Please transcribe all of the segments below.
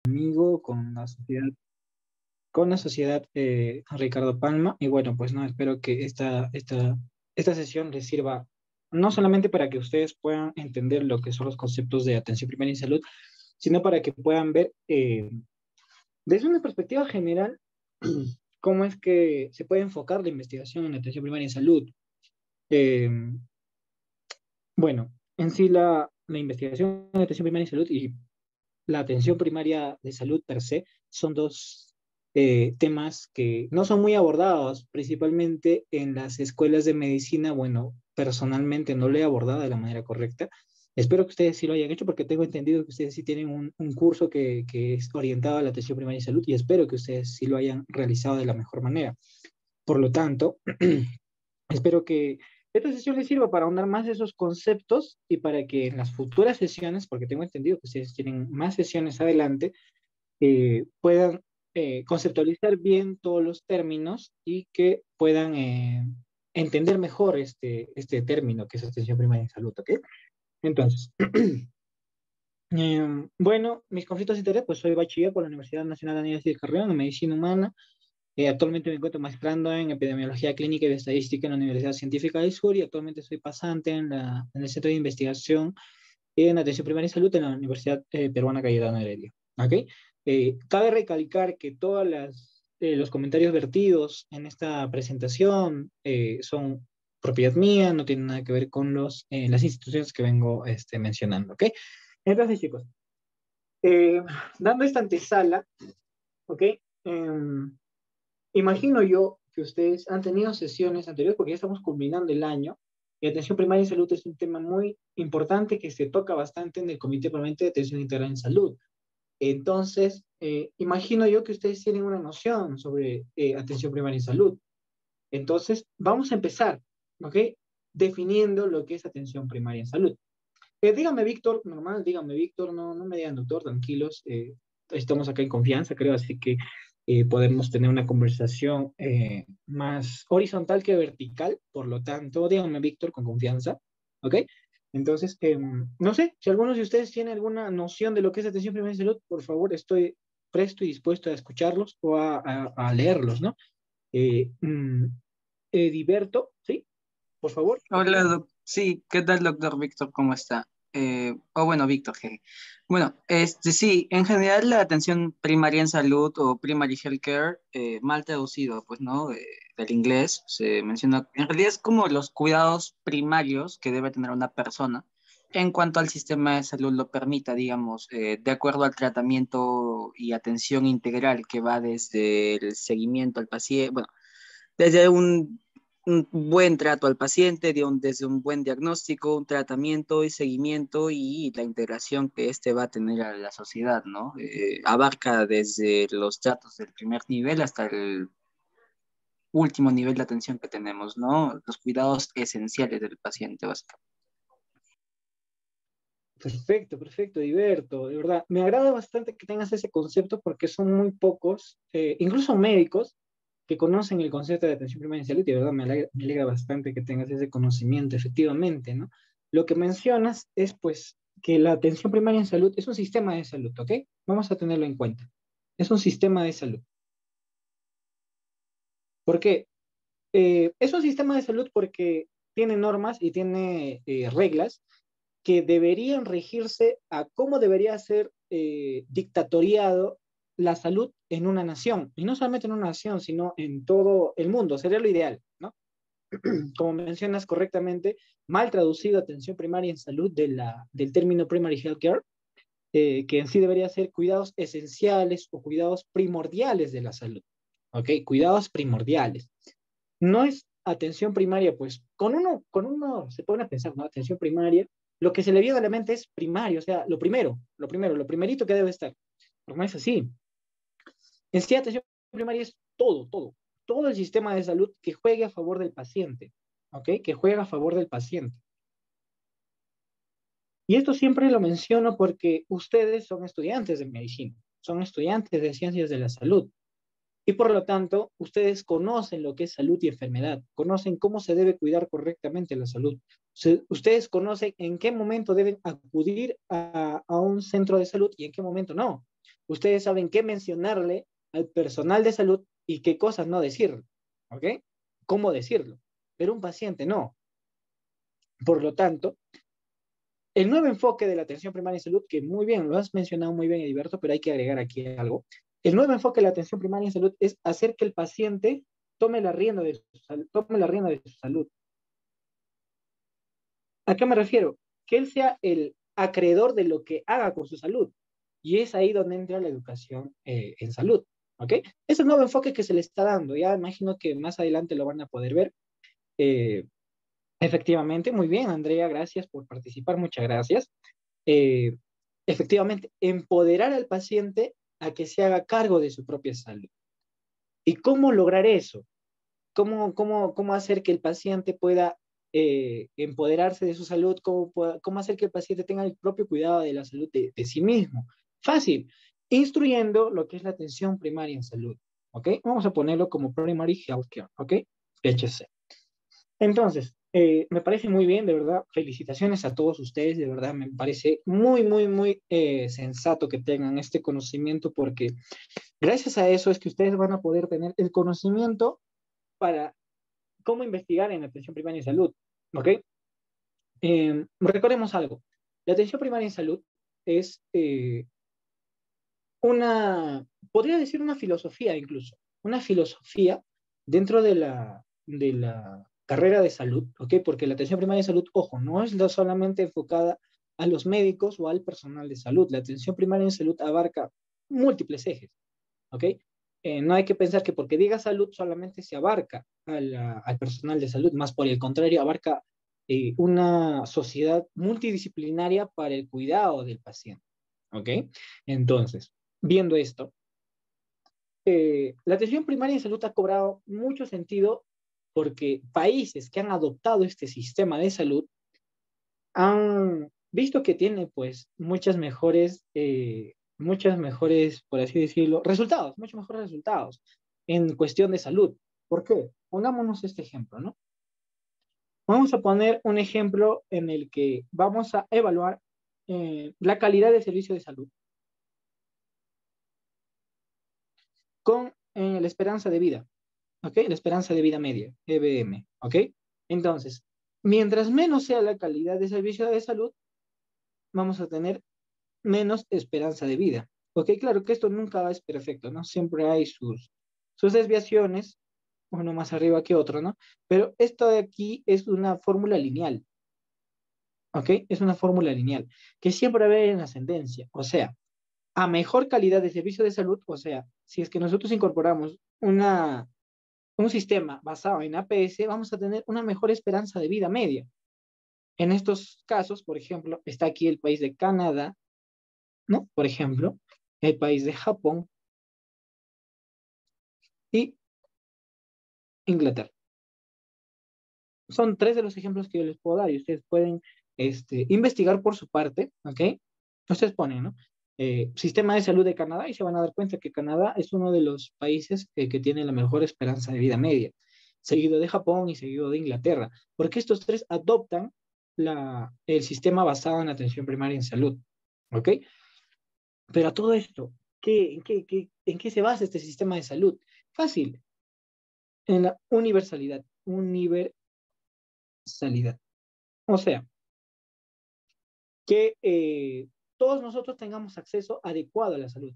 amigo, con la sociedad Ricardo Palma. Y bueno, pues no, espero que esta sesión les sirva no solamente para que ustedes puedan entender lo que son los conceptos de atención primaria y salud, sino para que puedan ver desde una perspectiva general cómo es que se puede enfocar la investigación en atención primaria y salud. Eh, bueno, en sí la investigación en atención primaria y salud y la atención primaria de salud per se son dos temas que no son muy abordados, principalmente en las escuelas de medicina. Bueno, personalmente no lo he abordado de la manera correcta. Espero que ustedes sí lo hayan hecho porque tengo entendido que ustedes sí tienen un curso que es orientado a la atención primaria y salud y espero que ustedes sí lo hayan realizado de la mejor manera. Por lo tanto, espero que esta sesión les sirva para ahondar más esos conceptos y para que en las futuras sesiones, porque tengo entendido que ustedes tienen más sesiones adelante, puedan conceptualizar bien todos los términos y que puedan entender mejor este término que es atención primaria en salud, ¿ok? Entonces, bueno, mis conflictos de interés, pues soy bachiller por la Universidad Nacional de Aníbal de Carrión en Medicina Humana. Actualmente me encuentro maestrando en Epidemiología Clínica y Estadística en la Universidad Científica del Sur y actualmente soy pasante en el Centro de Investigación en Atención Primaria y Salud en la Universidad Peruana Cayetano Heredia. ¿Ok? Cabe recalcar que todos los comentarios vertidos en esta presentación son propiedad mía, no tienen nada que ver con las instituciones que vengo mencionando. ¿Ok? Entonces, chicos, eh, dando esta antesala, ¿ok? Em, Imagino yo que ustedes han tenido sesiones anteriores porque ya estamos culminando el año y atención primaria en salud es un tema muy importante que se toca bastante en el Comité Permanente de Atención Integral en Salud. Entonces, imagino yo que ustedes tienen una noción sobre atención primaria en salud. Entonces, vamos a empezar, ¿ok? Definiendo lo que es atención primaria en salud. Dígame, Víctor, normal, dígame, Víctor, no, no me digan doctor, tranquilos, estamos acá en confianza, creo, así que podemos tener una conversación más horizontal que vertical, por lo tanto, díganme, Víctor, con confianza, ¿ok? Entonces, no sé, si algunos de ustedes tienen alguna noción de lo que es atención primaria de salud, por favor, estoy presto y dispuesto a escucharlos o a leerlos, ¿no? Eh, mm, Ediberto, ¿sí? Por favor, te Hola, pido. sí, ¿qué tal, doctor Víctor? ¿Cómo está? Bueno, Víctor, bueno, sí, en general la atención primaria en salud o primary health care, mal traducido, pues, ¿no? Del inglés, se menciona, en realidad es como los cuidados primarios que debe tener una persona en cuanto al sistema de salud lo permita, digamos, de acuerdo al tratamiento y atención integral que va desde el seguimiento al paciente, bueno, desde un buen trato al paciente, desde un buen diagnóstico, un tratamiento y seguimiento y la integración que éste va a tener a la sociedad, ¿no? Abarca desde los tratos del primer nivel hasta el último nivel de atención que tenemos, ¿no? Los cuidados esenciales del paciente, básicamente. Perfecto, perfecto, Diverto. De verdad, me agrada bastante que tengas ese concepto porque son muy pocos, incluso médicos, que conocen el concepto de atención primaria en salud y de verdad me alegra bastante que tengas ese conocimiento, efectivamente, ¿no? Lo que mencionas es pues que la atención primaria en salud es un sistema de salud, ¿ok? Vamos a tenerlo en cuenta. Es un sistema de salud. ¿Por qué? Es un sistema de salud porque tiene normas y tiene reglas que deberían regirse a cómo debería ser dictatoriado la salud en una nación, y no solamente en una nación, sino en todo el mundo, sería lo ideal, ¿no? Como mencionas correctamente, mal traducido atención primaria en salud del término primary health care, que en sí debería ser cuidados esenciales o cuidados primordiales de la salud, ¿ok? Cuidados primordiales. No es atención primaria, pues con uno se pone a pensar, ¿no? Atención primaria, lo que se le viene a la mente es primario, o sea, lo primerito que debe estar. Pero no es así. En sí, atención primaria es todo el sistema de salud que juegue a favor del paciente, ¿ok? Que juega a favor del paciente. Y esto siempre lo menciono porque ustedes son estudiantes de medicina, son estudiantes de ciencias de la salud. Y por lo tanto, ustedes conocen lo que es salud y enfermedad, conocen cómo se debe cuidar correctamente la salud. Ustedes conocen en qué momento deben acudir a un centro de salud y en qué momento no. Ustedes saben qué mencionarle al personal de salud y qué cosas no decirle, ¿ok? Cómo decirlo, pero un paciente no. Por lo tanto, el nuevo enfoque de la atención primaria en salud, que muy bien, lo has mencionado muy bien, Heriberto, pero hay que agregar aquí algo. El nuevo enfoque de la atención primaria en salud es hacer que el paciente tome la rienda de tome la rienda de su salud. ¿A qué me refiero? Que él sea el acreedor de lo que haga con su salud. Y es ahí donde entra la educación en salud. ¿Ok? Es el nuevo enfoque que se le está dando. Ya imagino que más adelante lo van a poder ver. Eh, Efectivamente, muy bien, Andrea, gracias por participar, muchas gracias. Eh, Efectivamente, empoderar al paciente a que se haga cargo de su propia salud. ¿Y cómo lograr eso? ¿Cómo hacer que el paciente pueda empoderarse de su salud? ¿Cómo hacer que el paciente tenga el propio cuidado de la salud de sí mismo? Fácil, instruyendo lo que es la atención primaria en salud. ¿Ok? Vamos a ponerlo como Primary Healthcare. ¿Ok? PHC. Entonces, me parece muy bien, de verdad, felicitaciones a todos ustedes, de verdad, me parece muy, muy, muy sensato que tengan este conocimiento porque gracias a eso es que ustedes van a poder tener el conocimiento para cómo investigar en atención primaria en salud, ¿ok? Recordemos algo, la atención primaria en salud es podría decir una filosofía incluso, una filosofía dentro de la carrera de salud, ¿ok? Porque la atención primaria de salud, ojo, no es solamente enfocada a los médicos o al personal de salud, la atención primaria en salud abarca múltiples ejes, ¿ok? No hay que pensar que porque diga salud solamente se abarca al personal de salud, más por el contrario, abarca una sociedad multidisciplinaria para el cuidado del paciente, ¿ok? Entonces, viendo esto, la atención primaria en salud ha cobrado mucho sentido porque países que han adoptado este sistema de salud han visto que tiene pues muchas mejores, por así decirlo, resultados, muchos mejores resultados en cuestión de salud. ¿Por qué? Pongámonos este ejemplo, ¿no? Vamos a poner un ejemplo en el que vamos a evaluar la calidad del servicio de salud con la esperanza de vida, ¿ok? La esperanza de vida media, EBM, ¿ok? Entonces, mientras menos sea la calidad de servicio de salud, vamos a tener menos esperanza de vida. Ok, claro que esto nunca es perfecto, ¿no? Siempre hay sus desviaciones, uno más arriba que otro, ¿no? Pero esto de aquí es una fórmula lineal, ¿ok? Es una fórmula lineal que siempre va a haber en ascendencia, o sea, a mejor calidad de servicio de salud, o sea, si es que nosotros incorporamos un sistema basado en APS, vamos a tener una mejor esperanza de vida media. En estos casos, por ejemplo, está aquí el país de Canadá, ¿no? Por ejemplo, el país de Japón y Inglaterra. Son tres de los ejemplos que yo les puedo dar y ustedes pueden investigar por su parte, ¿ok? Ustedes ponen, ¿no? Sistema de salud de Canadá y se van a dar cuenta que Canadá es uno de los países que tiene la mejor esperanza de vida media, seguido de Japón y seguido de Inglaterra, porque estos tres adoptan el sistema basado en atención primaria en salud, ¿ok? Pero a todo esto, ¿en qué se basa este sistema de salud? Fácil, en la universalidad. Universalidad. O sea, que todos nosotros tengamos acceso adecuado a la salud.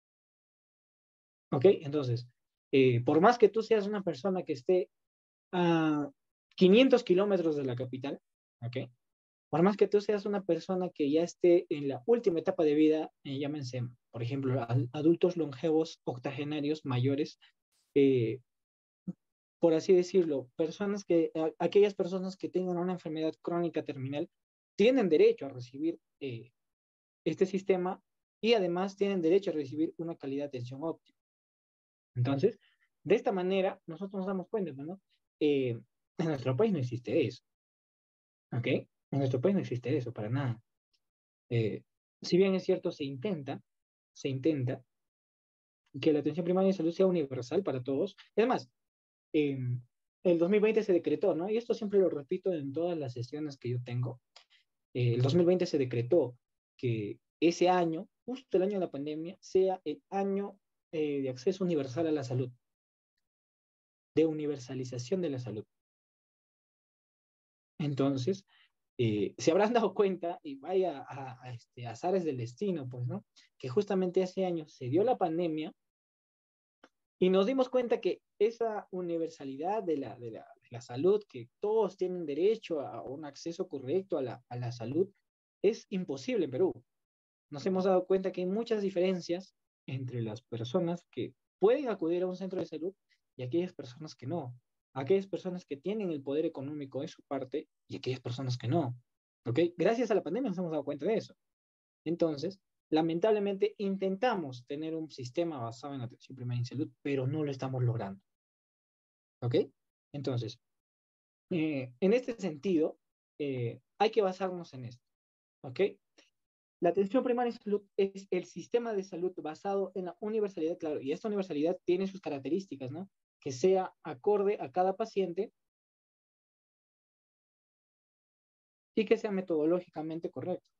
¿Ok? Entonces, por más que tú seas una persona que esté a 500 kilómetros de la capital, ¿ok? Por más que tú seas una persona que ya esté en la última etapa de vida, llámense, por ejemplo, adultos longevos, octogenarios, mayores, eh, por así decirlo, aquellas personas que tengan una enfermedad crónica terminal, tienen derecho a recibir este sistema y además tienen derecho a recibir una calidad de atención óptima. Entonces, de esta manera, nosotros nos damos cuenta, ¿no? En nuestro país no existe eso, ¿ok? En nuestro país no existe eso, para nada. Eh, si bien es cierto, se intenta que la atención primaria de salud sea universal para todos. Es más, eh, el 2020 se decretó, ¿no? Y esto siempre lo repito en todas las sesiones que yo tengo. El 2020 se decretó que ese año justo el año de la pandemia, sea el año de acceso universal a la salud, de universalización de la salud. Entonces, se habrán dado cuenta, y vaya azares del destino, pues, ¿no? Que justamente hace años se dio la pandemia y nos dimos cuenta que esa universalidad de la salud, que todos tienen derecho a un acceso correcto a la salud, es imposible en Perú. Nos hemos dado cuenta que hay muchas diferencias entre las personas que pueden acudir a un centro de salud y aquellas personas que no. Aquellas personas que tienen el poder económico de su parte y aquellas personas que no. ¿Ok? Gracias a la pandemia nos hemos dado cuenta de eso. Entonces, lamentablemente intentamos tener un sistema basado en atención primaria en salud, pero no lo estamos logrando. ¿Ok? Entonces, en este sentido, hay que basarnos en esto. ¿Ok? La atención primaria en salud es el sistema de salud basado en la universalidad, claro, y esta universalidad tiene sus características, ¿no? Que sea acorde a cada paciente y que sea metodológicamente correcto.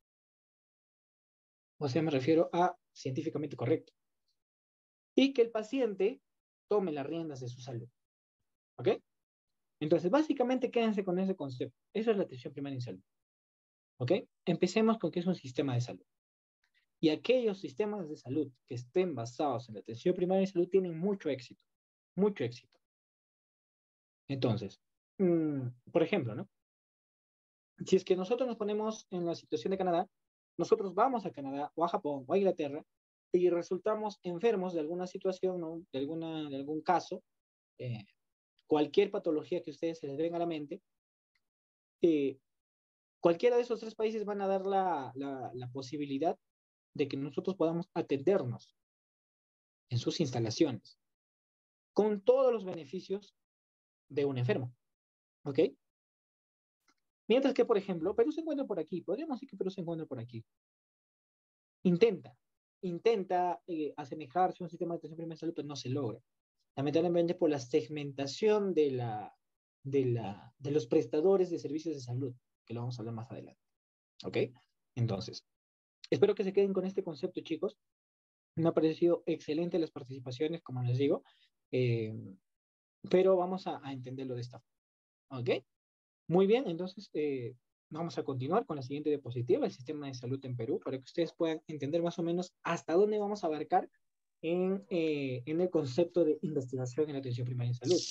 O sea, me refiero a científicamente correcto. Y que el paciente tome las riendas de su salud. ¿Ok? Entonces, básicamente quédense con ese concepto. Eso es la atención primaria en salud. ¿Ok? Empecemos con que es un sistema de salud. Y aquellos sistemas de salud que estén basados en la atención primaria en salud tienen mucho éxito. Mucho éxito. Entonces, por ejemplo, ¿no? Si es que nosotros nos ponemos en la situación de Canadá, nosotros vamos a Canadá o a Japón o a Inglaterra y resultamos enfermos de alguna situación, ¿no? De algún caso, eh, cualquier patología que a ustedes se les venga a la mente, eh, cualquiera de esos tres países van a dar la posibilidad de que nosotros podamos atendernos en sus instalaciones, con todos los beneficios de un enfermo. ¿Ok? Mientras que, por ejemplo, Perú se encuentra por aquí, podríamos decir que Perú se encuentra por aquí. Intenta, intenta asemejarse a un sistema de atención primaria de salud, pero no se logra. Lamentablemente por la segmentación de los prestadores de servicios de salud, que lo vamos a hablar más adelante. ¿Ok? Entonces, espero que se queden con este concepto, chicos. Me ha parecido excelente las participaciones, como les digo, eh, pero vamos a entenderlo de esta forma. ¿Ok? Muy bien, entonces vamos a continuar con la siguiente diapositiva, el sistema de salud en Perú, para que ustedes puedan entender más o menos hasta dónde vamos a abarcar en el concepto de investigación en atención primaria en salud.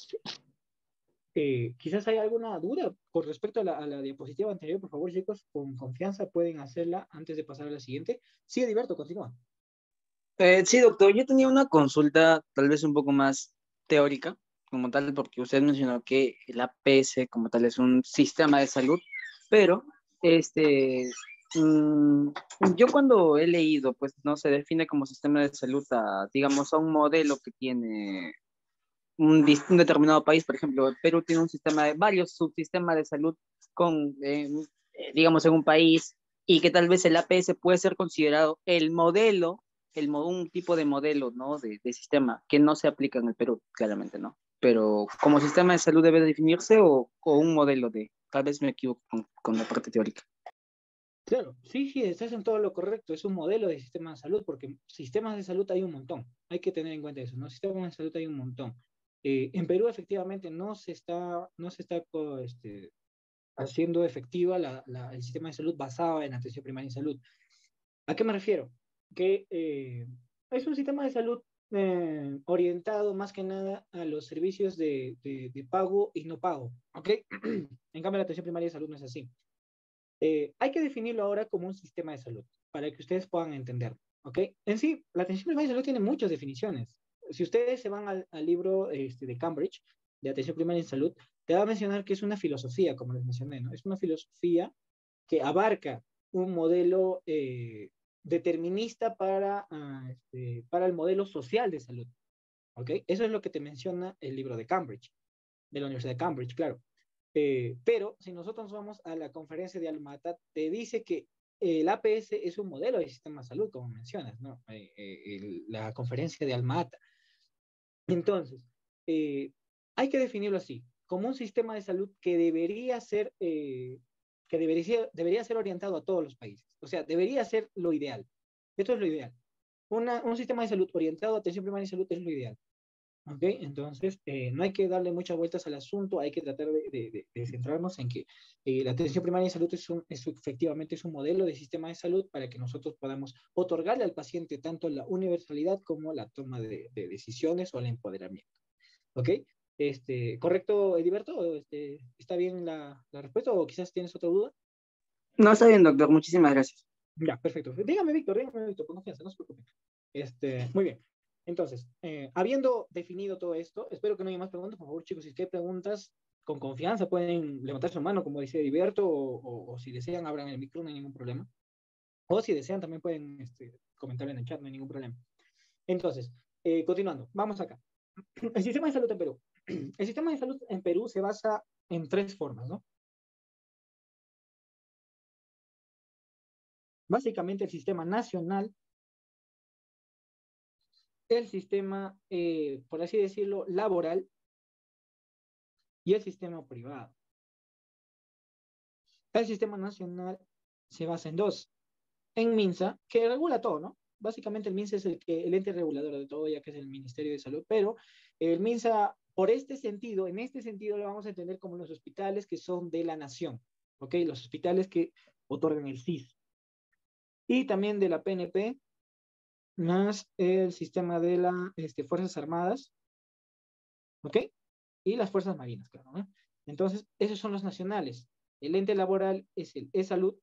Quizás hay alguna duda con respecto a la diapositiva anterior, por favor, chicos, con confianza pueden hacerla antes de pasar a la siguiente. Sí, Edilberto, continúa. Sí, doctor, yo tenía una consulta tal vez un poco más teórica, como tal, porque usted mencionó que el APS como tal es un sistema de salud, pero este, mm, yo cuando he leído, pues no se define como sistema de salud a, digamos, a un modelo que tiene un determinado país. Por ejemplo, Perú tiene un sistema de varios subsistemas de salud con, digamos, en un país, y que tal vez el APS puede ser considerado el modelo, un tipo de modelo, ¿no? De sistema que no se aplica en el Perú, claramente, ¿no? Pero como sistema de salud debe definirse o un modelo de, tal vez me equivoco con la parte teórica. Claro, sí, sí, estás en todo lo correcto. Es un modelo de sistema de salud, porque sistemas de salud hay un montón. Hay que tener en cuenta eso, ¿no? Sistemas de salud hay un montón. En Perú, efectivamente, no se está haciendo efectiva el sistema de salud basado en atención primaria en salud. ¿A qué me refiero? Que es un sistema de salud orientado más que nada a los servicios de pago y no pago, ¿ok? En cambio, la atención primaria de salud no es así. Hay que definirlo ahora como un sistema de salud, para que ustedes puedan entender, ¿ok? En sí, la atención primaria de salud tiene muchas definiciones. Si ustedes se van al libro de Cambridge, de atención primaria en salud, te va a mencionar que es una filosofía, como les mencioné, ¿no? Es una filosofía que abarca un modelo determinista para el modelo social de salud, ¿ok? Eso es lo que te menciona el libro de Cambridge, de la Universidad de Cambridge, claro. Pero si nosotros vamos a la conferencia de Almata, te dice que el APS es un modelo de sistema de salud, como mencionas, ¿no? La conferencia de Almata. Entonces, hay que definirlo así, como un sistema de salud que debería ser orientado a todos los países. O sea, debería ser lo ideal. Esto es lo ideal. Un sistema de salud orientado a atención primaria y salud es lo ideal. ¿Ok? Entonces, no hay que darle muchas vueltas al asunto, hay que tratar de centrarnos en que la atención primaria de salud efectivamente es un modelo de sistema de salud para que nosotros podamos otorgarle al paciente tanto la universalidad como la toma de decisiones o el empoderamiento. ¿Ok? ¿Correcto, Ediberto? ¿Está bien la respuesta o quizás tienes otra duda? No, está bien, doctor. Muchísimas gracias. Ya, perfecto. Dígame, Víctor, con confianza, no se preocupe. Muy bien. Entonces, habiendo definido todo esto, espero que no haya más preguntas. Por favor, chicos, si es que hay preguntas, con confianza pueden levantar su mano, como dice Heriberto, o si desean, abran el micro, no hay ningún problema. O si desean, también pueden comentar en el chat, no hay ningún problema. Entonces, continuando, vamos acá. El sistema de salud en Perú. El sistema de salud en Perú se basa en tres formas, ¿no? Básicamente el sistema nacional, el sistema, por así decirlo, laboral y el sistema privado. El sistema nacional se basa en dos. En MINSA, que regula todo, ¿no? Básicamente el MINSA es el ente regulador de todo, ya que es el Ministerio de Salud, pero el MINSA, por este sentido, en este sentido lo vamos a entender como los hospitales que son de la nación, ¿ok? Los hospitales que otorgan el CIS. Y también de la PNP, más el sistema de las Fuerzas Armadas, ¿ok? Y las Fuerzas Marinas, claro, ¿no? Entonces, esos son los nacionales. El ente laboral es el e-salud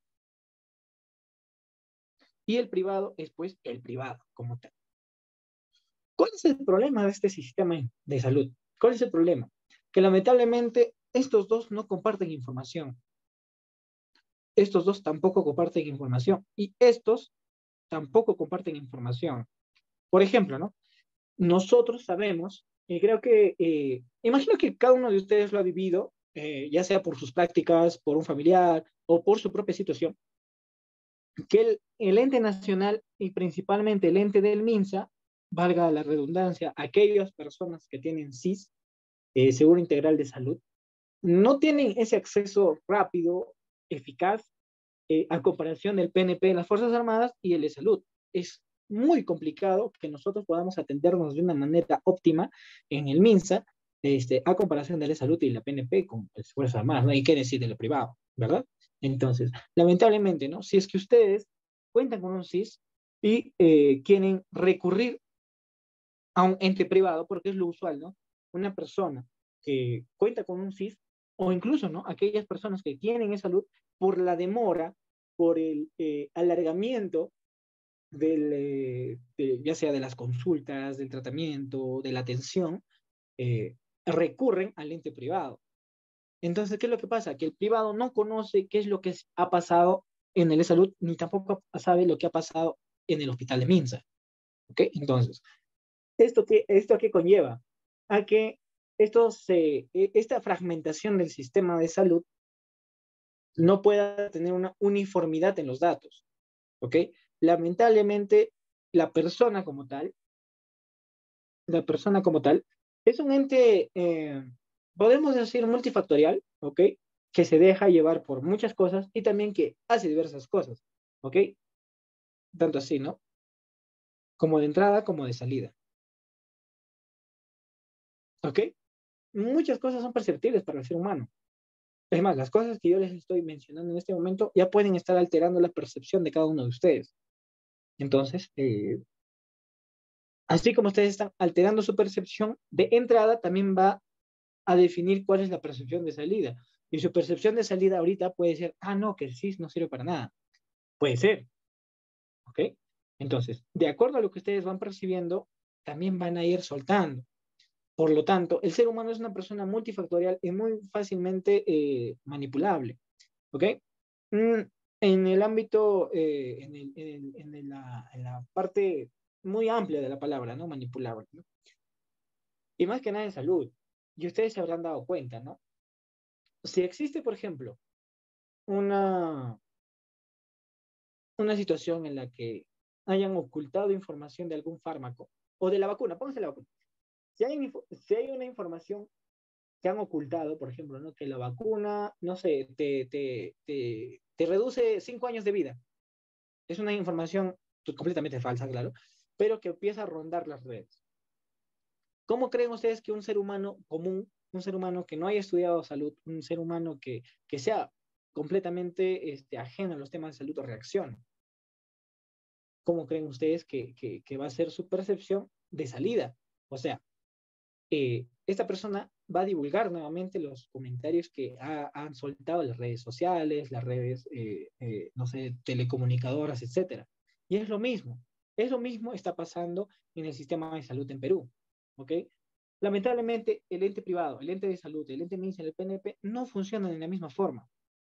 y el privado es, pues, el privado, como tal. ¿Cuál es el problema de este sistema de salud? ¿Cuál es el problema? Que lamentablemente estos dos no comparten información. Estos dos tampoco comparten información y estos tampoco comparten información. Por ejemplo, ¿no? Nosotros sabemos, y creo que, imagino que cada uno de ustedes lo ha vivido, ya sea por sus prácticas, por un familiar o por su propia situación, que el ente nacional y principalmente el ente del MINSA, valga la redundancia, aquellas personas que tienen CIS, Seguro Integral de Salud, no tienen ese acceso rápido, eficaz, a comparación del PNP, las Fuerzas Armadas y el de Salud. Es muy complicado que nosotros podamos atendernos de una manera óptima en el MINSA, a comparación de la salud y la PNP con las Fuerzas Armadas, no hay que decir de lo privado, ¿verdad? Entonces, lamentablemente, ¿no? Si es que ustedes cuentan con un CIS y quieren recurrir a un ente privado, porque es lo usual, ¿no? Una persona que cuenta con un CIS, o incluso, ¿no? Aquellas personas que tienen esa salud, por la demora, por el alargamiento ya sea de las consultas, del tratamiento, de la atención, recurren al ente privado. Entonces, ¿qué es lo que pasa? Que el privado no conoce qué es lo que ha pasado en el salud, ni tampoco sabe lo que ha pasado en el hospital de Minsa. ¿Ok? Entonces, ¿esto qué conlleva? A que esta fragmentación del sistema de salud no pueda tener una uniformidad en los datos. ¿Ok? Lamentablemente, la persona como tal, la persona como tal, es un ente, podemos decir, multifactorial, ¿ok? Que se deja llevar por muchas cosas y también que hace diversas cosas, ¿ok? Tanto así, ¿no? Como de entrada como de salida, ¿ok? Muchas cosas son perceptibles para el ser humano. Es más, las cosas que yo les estoy mencionando en este momento ya pueden estar alterando la percepción de cada uno de ustedes. Entonces, así como ustedes están alterando su percepción de entrada, también va a definir cuál es la percepción de salida. Y su percepción de salida ahorita puede ser, ah, no, que el CIS no sirve para nada. Puede ser, ¿ok? Entonces, de acuerdo a lo que ustedes van percibiendo, también van a ir soltando. Por lo tanto, el ser humano es una persona multifactorial y muy fácilmente manipulable, ¿ok? Mm, en el ámbito, en la parte muy amplia de la palabra, ¿no? Manipulable, ¿no? Y más que nada en salud. Y ustedes se habrán dado cuenta, ¿no? Si existe, por ejemplo, una, una situación en la que hayan ocultado información de algún fármaco o de la vacuna, pónganse la vacuna. Si hay una información que han ocultado, por ejemplo, ¿no? Que la vacuna, no sé, te reduce 5 años de vida. Es una información completamente falsa, claro, pero que empieza a rondar las redes. ¿Cómo creen ustedes que un ser humano común, un ser humano que no haya estudiado salud, un ser humano que sea completamente ajeno a los temas de salud reacciona? ¿Cómo creen ustedes que va a ser su percepción de salida? O sea, esta persona va a divulgar nuevamente los comentarios que han soltado las redes sociales, las redes, no sé, telecomunicadoras, etcétera. Y es lo mismo está pasando en el sistema de salud en Perú, ¿ok? Lamentablemente, el ente privado, el ente de salud, el ente MINSA, el PNP, no funcionan de la misma forma.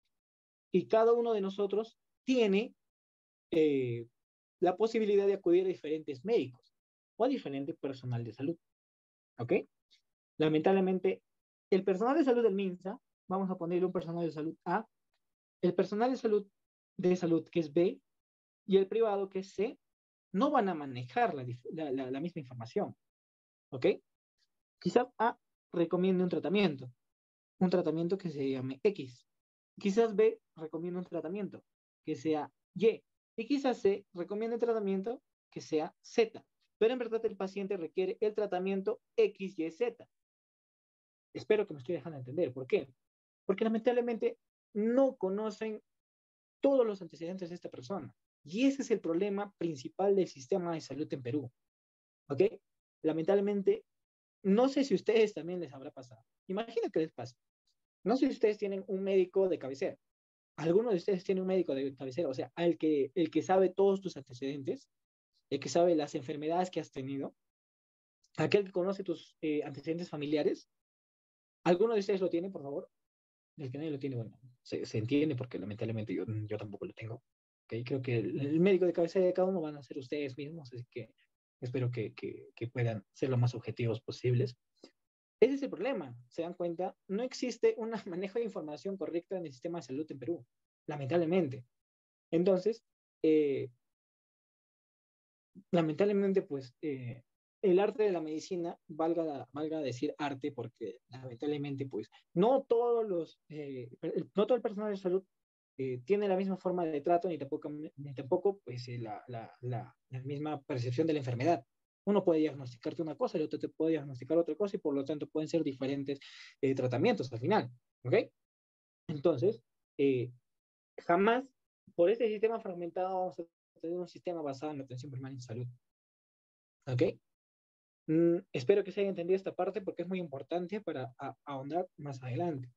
Y cada uno de nosotros tiene eh, la posibilidad de acudir a diferentes médicos o a diferente personal de salud, ¿ok? Lamentablemente, el personal de salud del MINSA, vamos a ponerle un personal de salud A, el personal de salud que es B y el privado que es C, no van a manejar la misma información, ¿ok? Quizás A recomiende un tratamiento que se llame X. Quizás B recomiende un tratamiento que sea Y. Y quizás C recomiende un tratamiento que sea Z. Pero en verdad el paciente requiere el tratamiento X, Y, Z. Espero que me estoy dejando entender. ¿Por qué? Porque lamentablemente no conocen todos los antecedentes de esta persona. Y ese es el problema principal del sistema de salud en Perú. ¿Ok? Lamentablemente, no sé si a ustedes también les habrá pasado. Imagina que les pasa. No sé si ustedes tienen un médico de cabecera. ¿Alguno de ustedes tiene un médico de cabecera? O sea, el que sabe todos tus antecedentes, el que sabe las enfermedades que has tenido, aquel que conoce tus antecedentes familiares. ¿Alguno de ustedes lo tiene, por favor? El que nadie lo tiene, bueno, se entiende porque lamentablemente yo tampoco lo tengo. ¿Okay? Creo que el médico de cabecera de cada uno van a ser ustedes mismos, así que espero que puedan ser lo más objetivos posibles. Ese es el problema, ¿se dan cuenta? No existe un manejo de información correcta en el sistema de salud en Perú, lamentablemente. Entonces, eh, lamentablemente, pues, el arte de la medicina, valga decir arte, porque lamentablemente, pues, no todo el personal de salud tiene la misma forma de trato, ni tampoco pues, la misma percepción de la enfermedad. Uno puede diagnosticarte una cosa, el otro te puede diagnosticar otra cosa, y por lo tanto pueden ser diferentes tratamientos al final, ¿ok? Entonces, eh, jamás, por este sistema fragmentado, vamos a tener un sistema basado en la atención primaria en salud. ¿Ok? Espero que se haya entendido esta parte porque es muy importante para ahondar más adelante.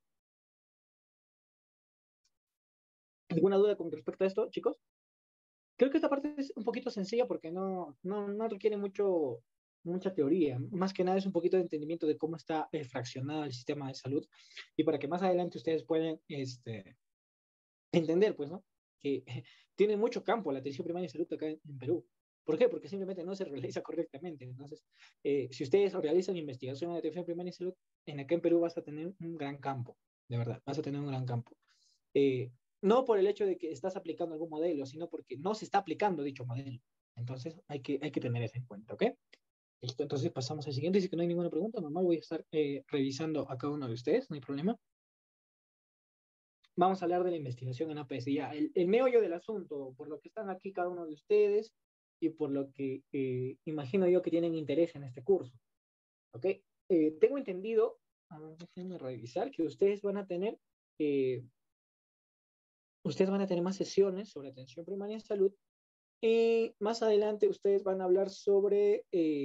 ¿Alguna duda con respecto a esto, chicos? Creo que esta parte es un poquito sencilla porque no requiere mucha teoría. Más que nada es un poquito de entendimiento de cómo está fraccionado el sistema de salud y para que más adelante ustedes puedan entender, pues, ¿no? Que tiene mucho campo la atención primaria de salud acá en Perú. ¿Por qué? Porque simplemente no se realiza correctamente. Entonces, si ustedes realizan investigación en atención primaria de salud, acá en Perú vas a tener un gran campo, de verdad, vas a tener un gran campo. Eh, no por el hecho de que estás aplicando algún modelo, sino porque no se está aplicando dicho modelo. Entonces, hay que tener eso en cuenta, ¿ok? Listo, entonces pasamos al siguiente. Si que no hay ninguna pregunta, normal voy a estar revisando a cada uno de ustedes, no hay problema. Vamos a hablar de la investigación en APS. Ya, el meollo del asunto, por lo que están aquí cada uno de ustedes y por lo que imagino yo que tienen interés en este curso. ¿Ok? Tengo entendido, a ver, déjenme revisar, que eh, ustedes van a tener más sesiones sobre atención primaria en salud y más adelante ustedes van a hablar sobre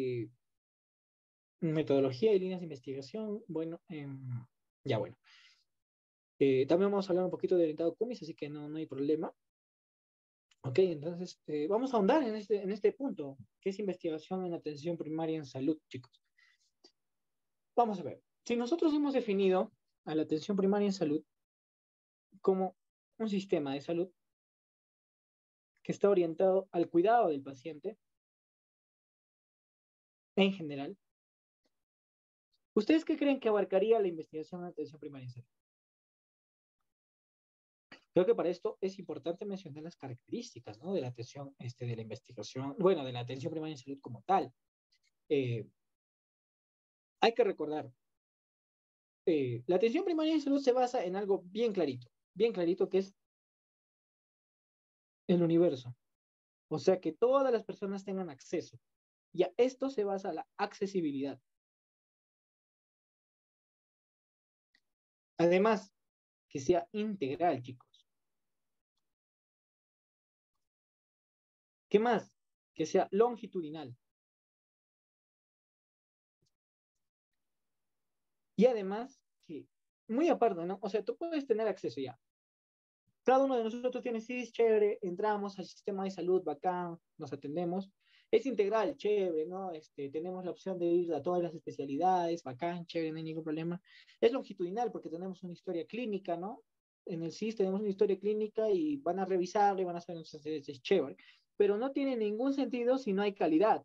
metodología y líneas de investigación. Bueno, ya bueno. También vamos a hablar un poquito de orientado CUMIS, así que no hay problema. Ok, entonces vamos a ahondar en este punto, que es investigación en atención primaria en salud, chicos. Vamos a ver, si nosotros hemos definido a la atención primaria en salud como un sistema de salud que está orientado al cuidado del paciente en general, ¿ustedes qué creen que abarcaría la investigación en atención primaria en salud? Creo que para esto es importante mencionar las características, ¿no? De la atención, de la investigación, bueno, de la atención primaria en salud como tal. Eh, hay que recordar la atención primaria en salud se basa en algo bien clarito que es el universo. O sea, que todas las personas tengan acceso. Y a esto se basa la accesibilidad. Además, que sea integral, chicos. ¿Qué más? Que sea longitudinal. Y además, que, muy aparte, ¿no? O sea, tú puedes tener acceso ya. Cada uno de nosotros tiene CIS, chévere, entramos al sistema de salud, bacán, nos atendemos. Es integral, chévere, ¿no? Tenemos la opción de ir a todas las especialidades, bacán, chévere, no hay ningún problema. Es longitudinal porque tenemos una historia clínica, ¿no? En el CIS tenemos una historia clínica y van a revisarle, van a hacer, es chévere. Pero no tiene ningún sentido si no hay calidad,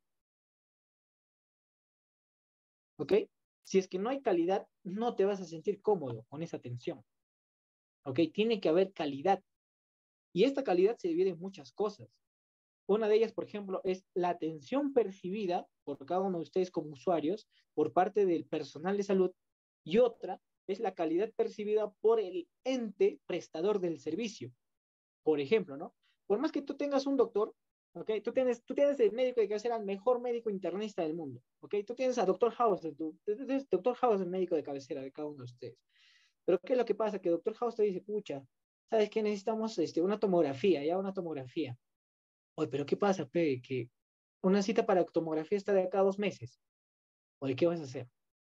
¿ok? Si es que no hay calidad, no te vas a sentir cómodo con esa atención, ¿ok? Tiene que haber calidad. Y esta calidad se divide en muchas cosas. Una de ellas, por ejemplo, es la atención percibida por cada uno de ustedes como usuarios por parte del personal de salud y otra es la calidad percibida por el ente prestador del servicio. Por ejemplo, ¿no? Por más que tú tengas un doctor, ¿ok? Tú tienes el médico de cabecera, el mejor médico internista del mundo, ¿ok? Tú tienes a Doctor House, Doctor House, el médico de cabecera de cada uno de ustedes. Pero ¿qué es lo que pasa? Que Doctor House te dice, pucha, ¿sabes qué? Necesitamos una tomografía, ya una tomografía. Oye, pero ¿qué pasa, pe? Que una cita para tomografía está de acá a 2 meses. Oye, ¿qué vas a hacer?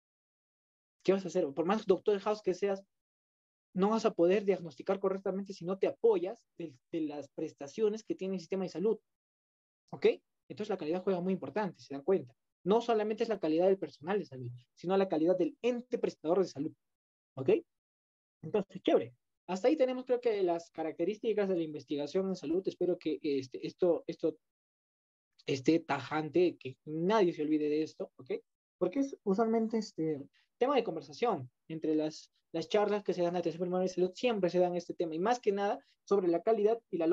¿Qué vas a hacer? Por más doctor house que seas, no vas a poder diagnosticar correctamente si no te apoyas de las prestaciones que tiene el sistema de salud. ¿Ok? Entonces la calidad juega muy importante, se dan cuenta. No solamente es la calidad del personal de salud, sino la calidad del ente prestador de salud. ¿Ok? Entonces, chévere. Hasta ahí tenemos, creo que, las características de la investigación en salud. Espero que esto esté tajante, que nadie se olvide de esto, ¿ok? Porque es usualmente tema de conversación entre las charlas que se dan a atención primaria de salud, siempre se dan este tema, y más que nada sobre la calidad y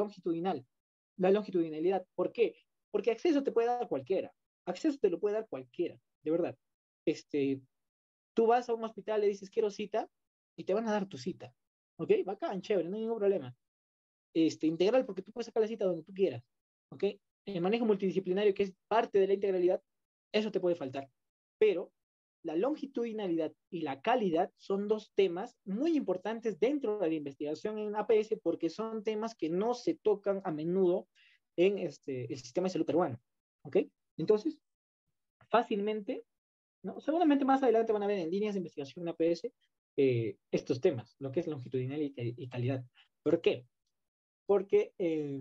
la longitudinalidad. ¿Por qué? Porque acceso te puede dar cualquiera, acceso te lo puede dar cualquiera, de verdad. Este, Tú vas a un hospital, le dices quiero cita, y te van a dar tu cita, ¿ok? Bacán, chévere, no hay ningún problema. Integral, porque tú puedes sacar la cita donde tú quieras, ¿ok? El manejo multidisciplinario, que es parte de la integralidad, eso te puede faltar. Pero la longitudinalidad y la calidad son dos temas muy importantes dentro de la investigación en APS porque son temas que no se tocan a menudo en el sistema de salud peruano, ¿ok? Entonces, fácilmente, ¿no? Seguramente más adelante van a ver en líneas de investigación en APS estos temas, lo que es longitudinal y calidad. ¿Por qué? Porque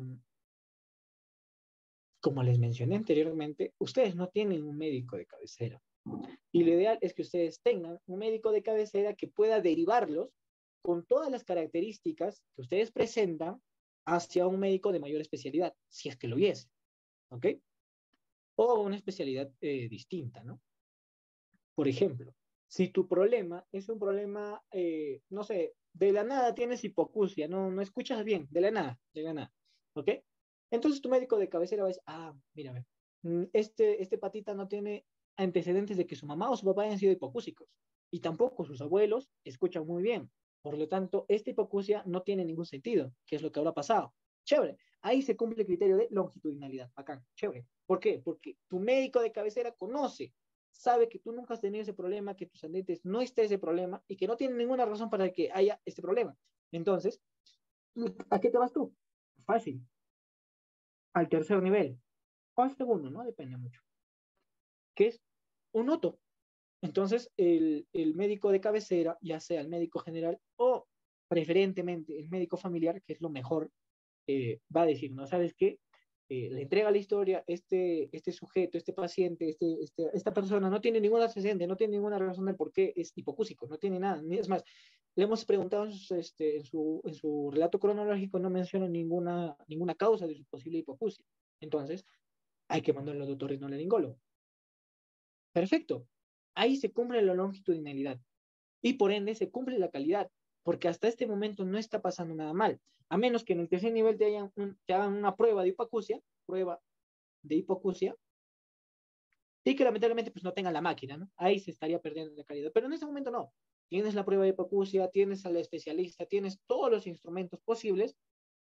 como les mencioné anteriormente, ustedes no tienen un médico de cabecera. Y lo ideal es que ustedes tengan un médico de cabecera que pueda derivarlos con todas las características que ustedes presentan hacia un médico de mayor especialidad, si es que lo hubiese, ¿ok? O una especialidad distinta, ¿no? Por ejemplo, si tu problema es un problema, no sé, de la nada tienes hipoacusia, no escuchas bien, de la nada, ¿ok? Entonces tu médico de cabecera va a decir, mírame, este patita no tiene antecedentes de que su mamá o su papá hayan sido hipocúsicos y tampoco sus abuelos escuchan muy bien. Por lo tanto, esta hipoacusia no tiene ningún sentido, que es lo que habrá pasado. Chévere, ahí se cumple el criterio de longitudinalidad, bacán, chévere. ¿Por qué? Porque tu médico de cabecera conoce, sabe que tú nunca has tenido ese problema, que tus ascendentes no esté ese problema y que no tiene ninguna razón para que haya este problema. Entonces, ¿a qué te vas tú? Fácil, al tercer nivel o al segundo, ¿no? Depende mucho. Que es un noto. Entonces, el médico de cabecera, ya sea el médico general o preferentemente el médico familiar, que es lo mejor, va a decir, ¿no? ¿Sabes qué? Le entrega la historia, este sujeto, este paciente, esta persona no tiene ningún antecedente, no tiene ninguna razón del por qué es hipocúsico, no tiene nada. Ni es más, le hemos preguntado en su relato cronológico, no menciona ninguna causa de su posible hipocusia. Entonces, hay que mandarlo al otorrinolaringólogo. Perfecto. Ahí se cumple la longitudinalidad y por ende se cumple la calidad, porque hasta este momento no está pasando nada mal, a menos que en el tercer nivel te hagan una prueba de hipoacusia, y que lamentablemente pues no tengan la máquina, ¿no? Ahí se estaría perdiendo la calidad, pero en ese momento no. Tienes la prueba de hipoacusia, tienes al especialista, tienes todos los instrumentos posibles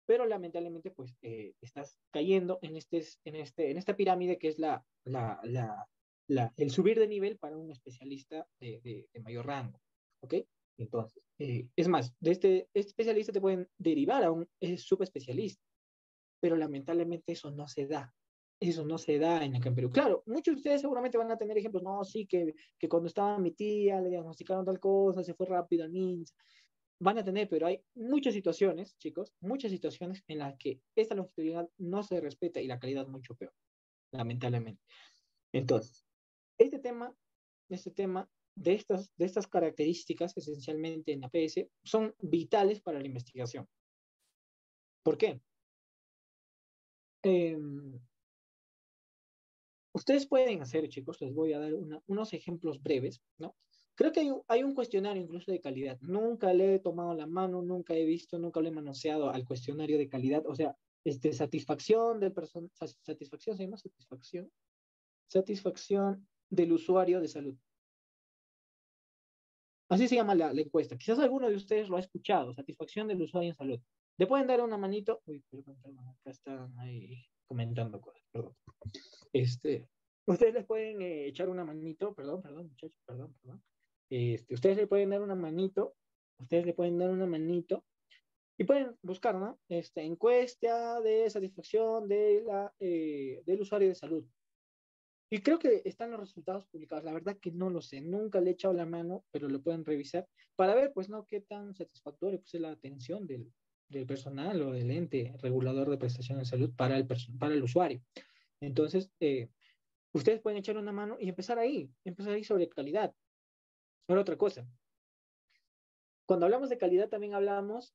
pero lamentablemente pues estás cayendo en esta pirámide que es el subir de nivel para un especialista de mayor rango, ¿ok? Entonces, es más, de este especialista te pueden derivar a un subespecialista, pero lamentablemente eso no se da. Eso no se da en acá en Perú. Claro, muchos de ustedes seguramente van a tener ejemplos, no, sí, que cuando estaba mi tía le diagnosticaron tal cosa, se fue rápido al MINSA. Van a tener, pero hay muchas situaciones, chicos, muchas situaciones en las que esta longitudinal no se respeta y la calidad mucho peor, lamentablemente. Entonces, este tema, este tema de estas características, esencialmente en la PS, son vitales para la investigación. ¿Por qué? Eh, Ustedes pueden hacer, chicos, les voy a dar unos ejemplos breves, ¿no? Creo que hay un cuestionario incluso de calidad. Nunca le he tomado la mano, nunca he visto, nunca le he manoseado al cuestionario de calidad. O sea, satisfacción del satisfacción, ¿se llama satisfacción? Satisfacción del usuario de salud. Así se llama la encuesta. Quizás alguno de ustedes lo ha escuchado, satisfacción del usuario en salud. ¿Le pueden dar una manito? Uy, perdón, acá están ahí comentando cosas, perdón. Ustedes les pueden echar una manito, perdón, muchachos, perdón. Ustedes le pueden dar una manito, y pueden buscar, ¿no? Encuesta de satisfacción del usuario de salud. Y creo que están los resultados publicados. La verdad que no lo sé, nunca le he echado la mano, pero lo pueden revisar para ver, pues, ¿no? Qué tan satisfactorio pues, es la atención del personal o del ente regulador de prestación de salud para el usuario. Entonces, ustedes pueden echar una mano y empezar ahí sobre calidad. Ahora otra cosa. Cuando hablamos de calidad también hablamos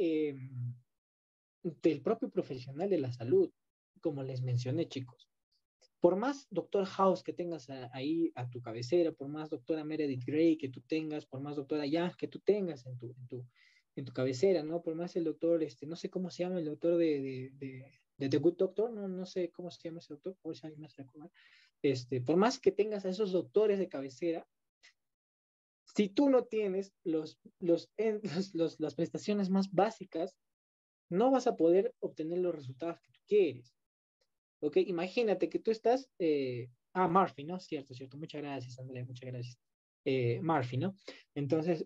del propio profesional de la salud, como les mencioné, chicos. Por más doctor House que tengas ahí a tu cabecera, por más doctora Meredith Grey que tú tengas, por más doctora Yang que tú tengas en tu cabecera, ¿no? Por más el doctor, no sé cómo se llama el doctor de The Good Doctor, no sé cómo se llama ese doctor, por si alguien más se acuerda. Por más que tengas a esos doctores de cabecera, si tú no tienes las prestaciones más básicas, no vas a poder obtener los resultados que tú quieres. ¿Ok? Imagínate que tú estás... Murphy, ¿no? Cierto, cierto. Muchas gracias, Andrea, muchas gracias. Murphy, ¿no? Entonces,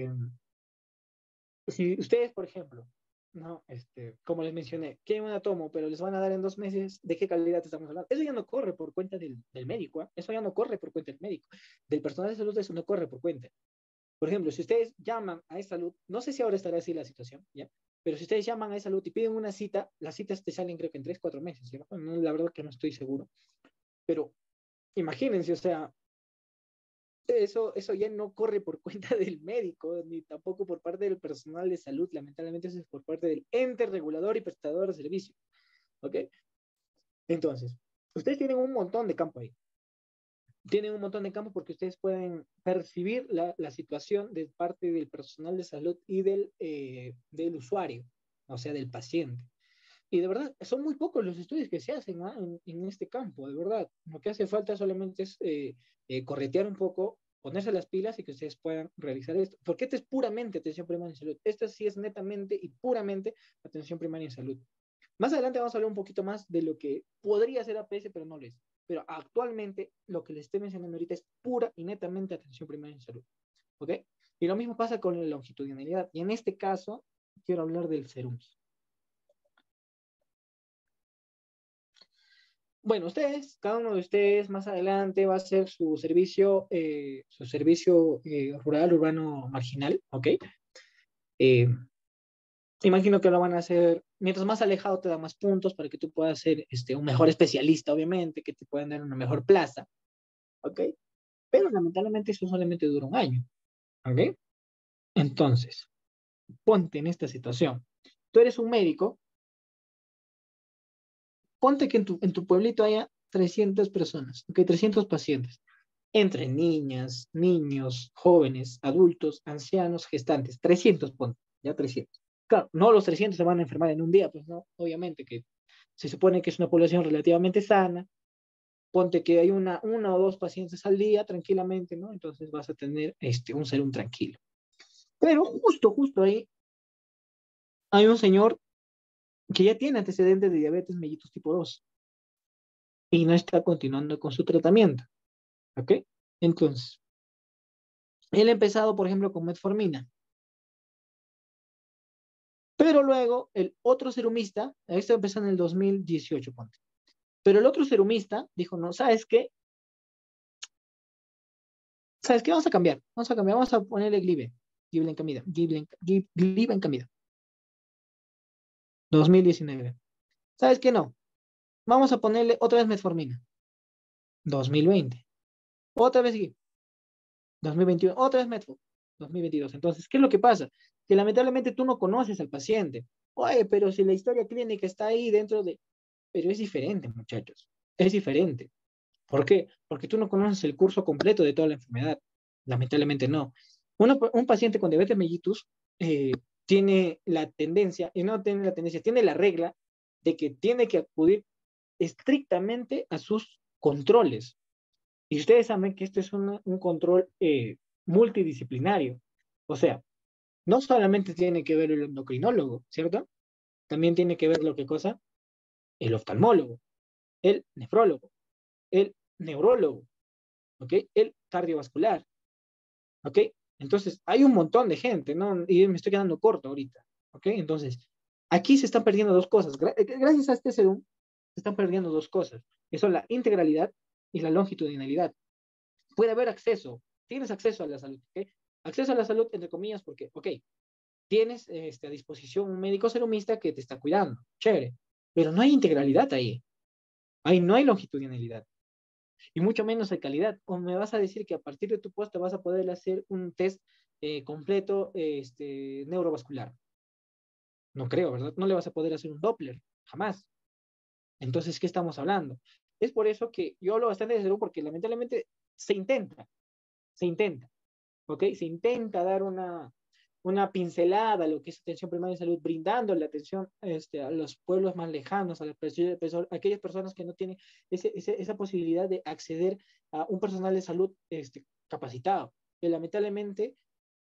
si ustedes, por ejemplo, ¿no? Como les mencioné, quieren una tomo, pero les van a dar en 2 meses, ¿de qué calidad estamos hablando? Eso ya no corre por cuenta del médico, ¿eh? Eso ya no corre por cuenta del médico. Del personal de salud eso no corre por cuenta. Por ejemplo, si ustedes llaman a salud, no sé si ahora estará así la situación, ¿ya? Pero si ustedes llaman a salud y piden una cita, las citas te salen creo que en 3, 4 meses, ¿cierto? No, la verdad que no estoy seguro. Pero imagínense, o sea, eso ya no corre por cuenta del médico, ni tampoco por parte del personal de salud, lamentablemente eso es por parte del ente regulador y prestador de servicio, ¿ok? Entonces, ustedes tienen un montón de campo ahí. Tienen un montón de campo porque ustedes pueden percibir la situación de parte del personal de salud y del usuario, o sea, del paciente. Y de verdad, son muy pocos los estudios que se hacen, ¿ah? En este campo, de verdad. Lo que hace falta solamente es corretear un poco, ponerse las pilas y que ustedes puedan realizar esto. Porque esto es puramente atención primaria en salud. Esto sí es netamente y puramente atención primaria en salud. Más adelante vamos a hablar un poquito más de lo que podría ser APS, pero no lo es. Pero actualmente lo que les estoy mencionando ahorita es pura y netamente atención primaria en salud. ¿Ok? Y lo mismo pasa con la longitudinalidad. Y en este caso, quiero hablar del SERUMS. Bueno, ustedes, cada uno de ustedes más adelante va a hacer su servicio rural, urbano, marginal, ¿ok? Eh, Imagino que lo van a hacer, mientras más alejado te da más puntos para que tú puedas ser un mejor especialista, obviamente, que te puedan dar una mejor plaza, ¿ok? Pero lamentablemente eso solamente dura un año, ¿ok? Entonces, ponte en esta situación. Tú eres un médico, ponte que en tu pueblito haya 300 personas, ¿ok? 300 pacientes, entre niñas, niños, jóvenes, adultos, ancianos, gestantes, 300 ponte, ya 300. Claro, no los 300 se van a enfermar en un día, pues no, obviamente que se supone que es una población relativamente sana, ponte que hay una o dos pacientes al día tranquilamente, ¿no? Entonces vas a tener un serum tranquilo. Pero justo ahí hay un señor que ya tiene antecedentes de diabetes mellitus tipo 2 y no está continuando con su tratamiento. ¿Ok? Entonces, él ha empezado, por ejemplo, con metformina. Pero luego, el otro serumista, esto empezó en el 2018, ponte. Pero el otro serumista dijo, no, ¿sabes qué? ¿Sabes qué? Vamos a ponerle glibenclamida, 2019. ¿Sabes qué? No, vamos a ponerle otra vez metformina, 2020. Otra vez Gib, 2021, otra vez metformina, 2022. Entonces, ¿qué es lo que pasa? Que lamentablemente tú no conoces al paciente. Oye, pero si la historia clínica está ahí dentro de... Pero es diferente, muchachos, es diferente. ¿Por qué? Porque tú no conoces el curso completo de toda la enfermedad. Lamentablemente no. Un paciente con diabetes mellitus tiene la tendencia, y no tiene la tendencia, tiene la regla de que tiene que acudir estrictamente a sus controles. Y ustedes saben que este es un control multidisciplinario. O sea, no solamente tiene que ver el endocrinólogo, ¿cierto? También tiene que ver lo que cosa, el oftalmólogo, el nefrólogo, el neurólogo, ¿ok? El cardiovascular, ¿ok? Entonces, hay un montón de gente, ¿no? Y me estoy quedando corto ahorita, ¿ok? Entonces, aquí se están perdiendo dos cosas. Gracias a este serum, se están perdiendo dos cosas, que son la integralidad y la longitudinalidad. Puede haber acceso, tienes acceso a la salud, ¿ok? Acceso a la salud, entre comillas, porque, ok, tienes a disposición un médico serumista que te está cuidando, chévere, pero no hay integralidad ahí, ahí no hay longitudinalidad y mucho menos de calidad. O me vas a decir que a partir de tu post vas a poder hacer un test completo neurovascular. No creo, ¿verdad? No le vas a poder hacer un Doppler, jamás. Entonces, ¿qué estamos hablando? Es por eso que yo hablo bastante de salud porque lamentablemente se intenta, ¿ok? Se intenta dar una pincelada a lo que es atención primaria de salud, brindando la atención a los pueblos más lejanos, a aquellas personas que no tienen esa posibilidad de acceder a un personal de salud capacitado. Que lamentablemente,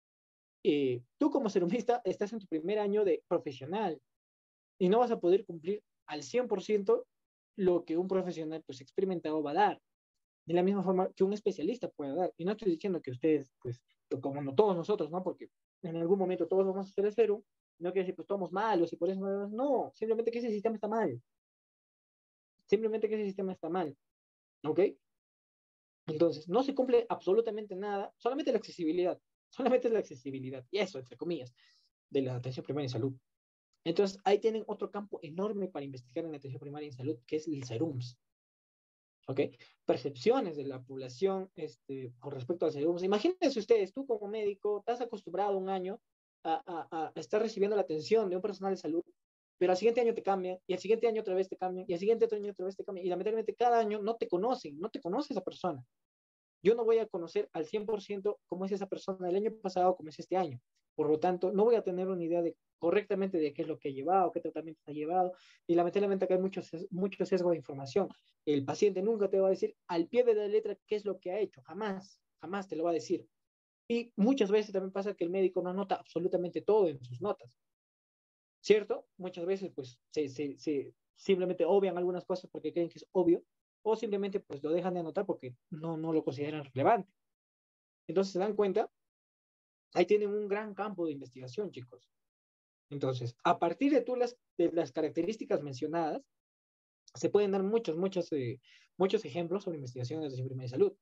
tú como serumista estás en tu primer año de profesional y no vas a poder cumplir al 100% lo que un profesional pues experimentado va a dar de la misma forma que un especialista puede dar. Y no estoy diciendo que ustedes, pues, como no todos nosotros, ¿no? Porque en algún momento todos vamos a hacer el cero, no quiere decir, pues, somos malos y por eso no, simplemente que ese sistema está mal. Simplemente que ese sistema está mal, ¿ok? Entonces, no se cumple absolutamente nada, solamente es la accesibilidad, y eso, entre comillas, de la atención primaria en salud. Entonces, ahí tienen otro campo enorme para investigar en la atención primaria en salud, que es el SERUMS. ¿Ok? Percepciones de la población con respecto al cerebro. Imagínense ustedes, tú como médico, estás acostumbrado un año a estar recibiendo la atención de un personal de salud, pero al siguiente año te cambian, y al siguiente año otra vez te cambian, y al siguiente otro año otra vez te cambian, y lamentablemente cada año no te conocen, no te conoce esa persona. Yo no voy a conocer al 100% cómo es esa persona el año pasado, cómo es este año. Por lo tanto, no voy a tener una idea correctamente de qué es lo que ha llevado, qué tratamiento ha llevado, y lamentablemente acá hay mucho sesgo de información. El paciente nunca te va a decir al pie de la letra qué es lo que ha hecho, jamás, jamás te lo va a decir. Y muchas veces también pasa que el médico no anota absolutamente todo en sus notas, ¿cierto? Muchas veces pues simplemente obvian algunas cosas porque creen que es obvio, o simplemente pues lo dejan de anotar porque no lo consideran relevante. Entonces se dan cuenta, ahí tienen un gran campo de investigación, chicos. Entonces, a partir de las características mencionadas, se pueden dar muchos ejemplos sobre investigaciones de primaria de salud.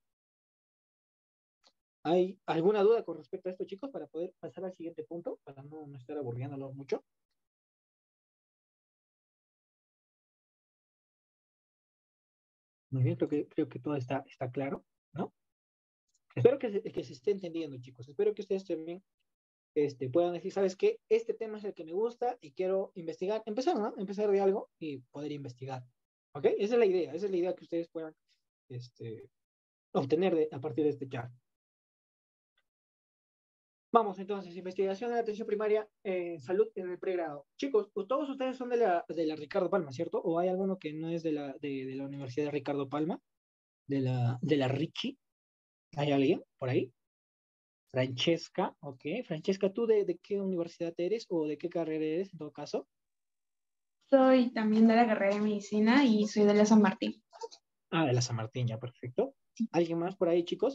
¿Hay alguna duda con respecto a esto, chicos, para poder pasar al siguiente punto, para no estar aburriéndolo mucho? Muy bien, creo que todo está claro, ¿no? Espero que se esté entendiendo, chicos. Espero que ustedes también puedan decir, ¿sabes qué? Este tema es el que me gusta y quiero investigar. Empezar, ¿no? Empezar de algo y poder investigar. ¿Ok? Esa es la idea que ustedes puedan este, obtener a partir de este chat. Vamos entonces, investigación de la atención primaria en salud en el pregrado. Chicos, pues todos ustedes son de la Ricardo Palma, ¿cierto? ¿O hay alguno que no es de la Universidad de Ricardo Palma? ¿De la Ricci? ¿Hay alguien por ahí? Francesca, ok. Francesca, ¿tú de qué universidad eres o de qué carrera eres en todo caso? Soy también de la carrera de medicina y soy de la San Martín. Ah, de la San Martín, ya, perfecto. ¿Alguien más por ahí, chicos?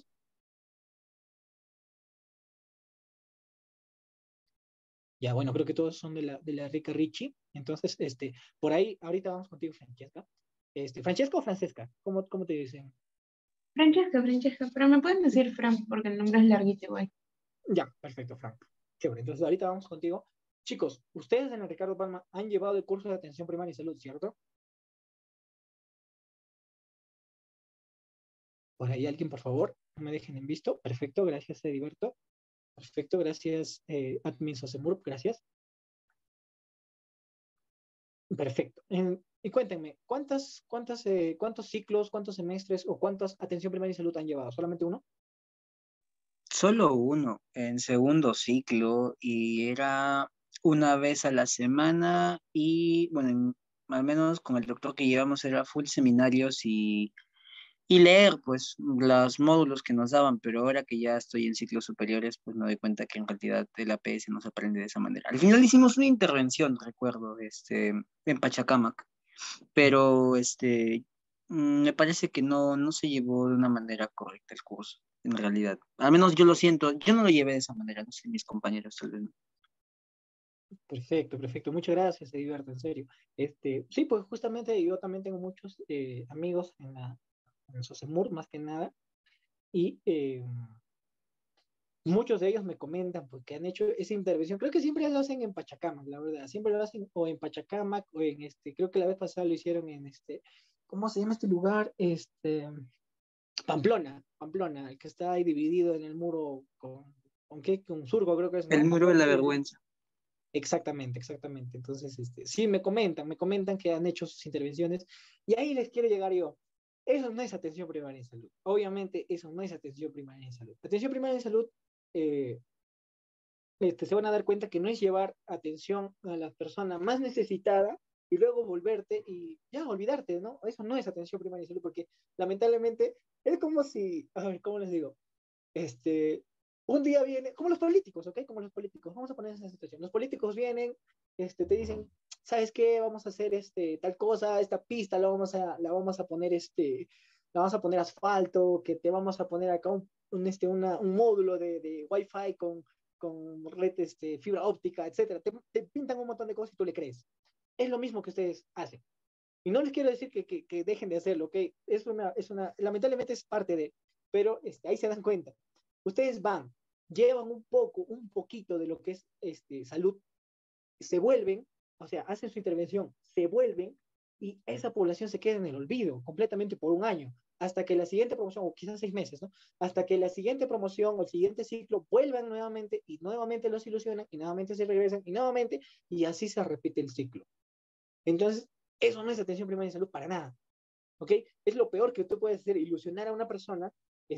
Ya, bueno, creo que todos son de la Rica Richie. Entonces, por ahí, ahorita vamos contigo, Francesca. ¿Francesca o Francesca? ¿Cómo te dicen? Francesca, Francesca, pero me pueden decir Fran porque el nombre es larguito igual. Ya, perfecto, Frank. Chévere, entonces ahorita vamos contigo. Chicos, ustedes en el Ricardo Palma han llevado el curso de atención primaria y salud, ¿cierto? Por ahí alguien, por favor, no me dejen en visto. Perfecto, gracias, Ediberto. Perfecto, gracias, Admin Sosemur, gracias. Perfecto. Y cuéntenme, ¿cuántos ciclos, cuántos semestres o cuántas atención primaria y salud han llevado? ¿Solamente uno? Solo uno en segundo ciclo y era una vez a la semana y bueno, al menos con el doctor que llevamos era full seminarios y leer pues los módulos que nos daban, pero ahora que ya estoy en ciclos superiores pues me doy cuenta que en realidad el APS no se aprende de esa manera. Al final hicimos una intervención, recuerdo, en Pachacamac, pero me parece que no se llevó de una manera correcta el curso, en realidad. Al menos yo lo siento, yo no lo llevé de esa manera, no sé, mis compañeros tal vez no. Perfecto, perfecto. Muchas gracias, Ediberto, en serio. Sí, pues justamente yo también tengo muchos amigos en Sosemur, más que nada, y muchos de ellos me comentan porque han hecho esa intervención. Creo que siempre lo hacen en Pachacamac, la verdad. Siempre lo hacen o en Pachacamac o en creo que la vez pasada lo hicieron en ¿cómo se llama este lugar? Pamplona, Pamplona, el que está ahí dividido en el muro ¿con qué? Con Surco, creo que es, El ¿no? muro de la vergüenza. Exactamente, exactamente. Entonces, sí, me comentan que han hecho sus intervenciones y ahí les quiero llegar yo. Eso no es atención primaria en salud. Obviamente, eso no es atención primaria en salud. Atención primaria en salud, eh, se van a dar cuenta que no es llevar atención a la persona más necesitada y luego volverte y ya olvidarte, ¿no? Eso no es atención primaria en salud porque lamentablemente es como si, a ver, ¿cómo les digo? este, un día viene, como los políticos, ¿ok? Como los políticos, vamos a poner esa situación. Los políticos vienen, te dicen, ¿sabes qué? Vamos a hacer tal cosa, esta pista la vamos a poner, la vamos a poner asfalto, que te vamos a poner acá un módulo de Wi-Fi con red, fibra óptica, etcétera. Te pintan un montón de cosas y tú le crees. Es lo mismo que ustedes hacen. Y no les quiero decir que dejen de hacerlo, ¿ok? Lamentablemente es parte de, pero ahí se dan cuenta. Ustedes van, llevan un poquito de lo que es salud, se vuelven, o sea, hacen su intervención, se vuelven y esa población se queda en el olvido completamente por un año, hasta que la siguiente promoción, o quizás 6 meses, ¿no? Hasta que la siguiente promoción o el siguiente ciclo vuelvan nuevamente y nuevamente los ilusionan y nuevamente se regresan y nuevamente y así se repite el ciclo. Entonces, eso no es atención primaria de salud para nada, ¿ok? Es lo peor que tú puedes hacer, ilusionar a una persona,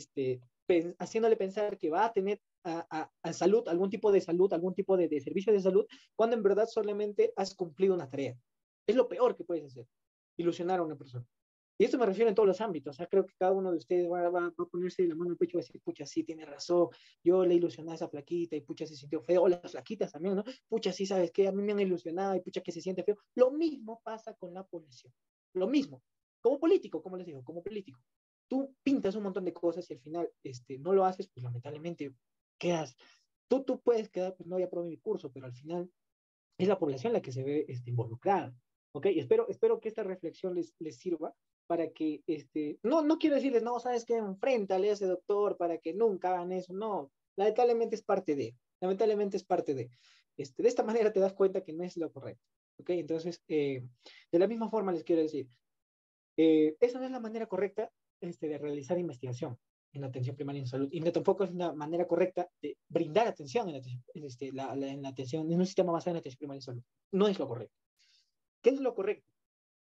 haciéndole pensar que va a tener a salud, algún tipo de salud, algún tipo de servicio de salud, cuando en verdad solamente has cumplido una tarea. Es lo peor que puedes hacer, ilusionar a una persona. Y esto me refiero en todos los ámbitos. O sea, creo que cada uno de ustedes va a ponerse la mano en el pecho y va a decir, pucha, sí, tiene razón. Yo le ilusioné a esa flaquita y pucha, se sintió feo. O las flaquitas también, ¿no? Pucha, sí, ¿sabes qué? A mí me han ilusionado y pucha, que se siente feo. Lo mismo pasa con la población. Lo mismo. Como político, como les digo, como político. Tú pintas un montón de cosas y al final no lo haces, pues lamentablemente quedas. Tú puedes quedar, pues no había aprobado mi curso, pero al final es la población la que se ve involucrada. ¿Ok? Y espero que esta reflexión les sirva para que, no quiero decirles, no, sabes que enfréntale a ese doctor para que nunca hagan eso, no, lamentablemente es parte lamentablemente es parte de esta manera te das cuenta que no es lo correcto, ¿ok? Entonces, de la misma forma les quiero decir, esa no es la manera correcta de realizar investigación en la atención primaria en salud, y no tampoco es una manera correcta de brindar atención en la atención, en la atención, en un sistema basado en la atención primaria en salud. No es lo correcto. ¿Qué es lo correcto?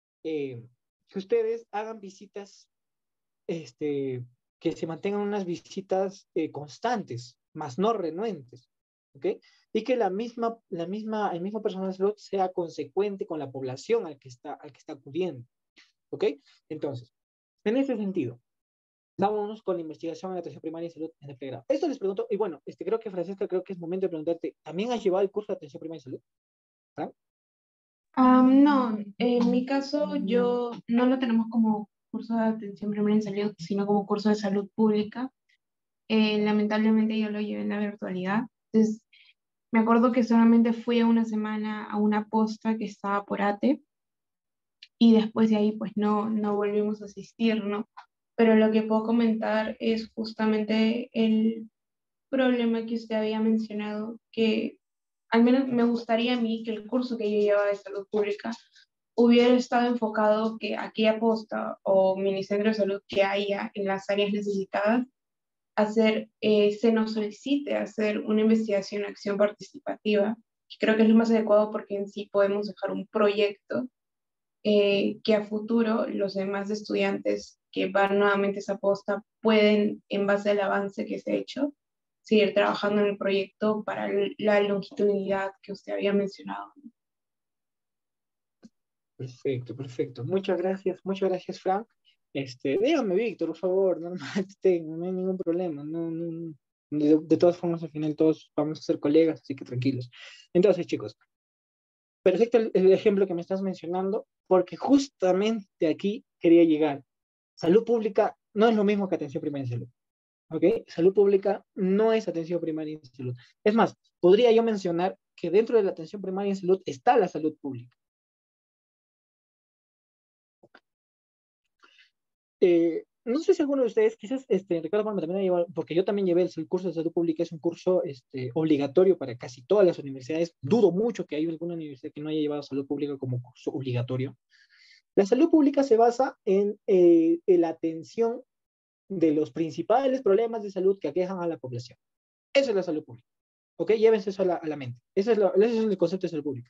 Que ustedes hagan visitas, que se mantengan unas visitas constantes, más no renuentes, ¿ok? Y que el mismo personal de salud sea consecuente con la población al que está acudiendo, ¿ok? Entonces, en ese sentido, vámonos con la investigación en atención primaria y salud en el pregrado. Esto les pregunto, y bueno, creo que Francesca, creo que es momento de preguntarte, ¿también has llevado el curso de atención primaria y salud? ¿Ah? No, en mi caso yo no lo tenemos como curso de atención primaria en salud, sino como curso de salud pública. Lamentablemente yo lo llevé en la virtualidad. Entonces, me acuerdo que solamente fui a una semana a una posta que estaba por ATE y después de ahí pues no volvimos a asistir, ¿no? Pero lo que puedo comentar es justamente el problema que usted había mencionado, que al menos me gustaría a mí que el curso que yo llevaba de salud pública hubiera estado enfocado que aquella posta o minicentro de salud que haya en las áreas necesitadas, se nos solicite hacer una investigación, acción participativa, que creo que es lo más adecuado porque en sí podemos dejar un proyecto que a futuro los demás estudiantes que van nuevamente a esa posta pueden, en base al avance que se ha hecho, seguir trabajando en el proyecto para la longitudinalidad que usted había mencionado. Perfecto, perfecto. Muchas gracias, Frank. Dígame, Víctor, por favor, no, no hay ningún problema. De todas formas, al final todos vamos a ser colegas, así que tranquilos. Entonces, chicos, perfecto el ejemplo que me estás mencionando, porque justamente aquí quería llegar. Salud pública no es lo mismo que atención primaria en salud. ¿Ok? Salud pública no es atención primaria en salud. Es más, podría yo mencionar que dentro de la atención primaria en salud está la salud pública. No sé si alguno de ustedes, quizás Ricardo Palma también ha llevado, porque yo también llevé el curso de salud pública, es un curso obligatorio para casi todas las universidades. Dudo mucho que haya alguna universidad que no haya llevado salud pública como curso obligatorio. La salud pública se basa en la atención de los principales problemas de salud que aquejan a la población. Eso es la salud pública. ¿Ok? Llévense eso a la mente. Ese es el concepto de salud pública.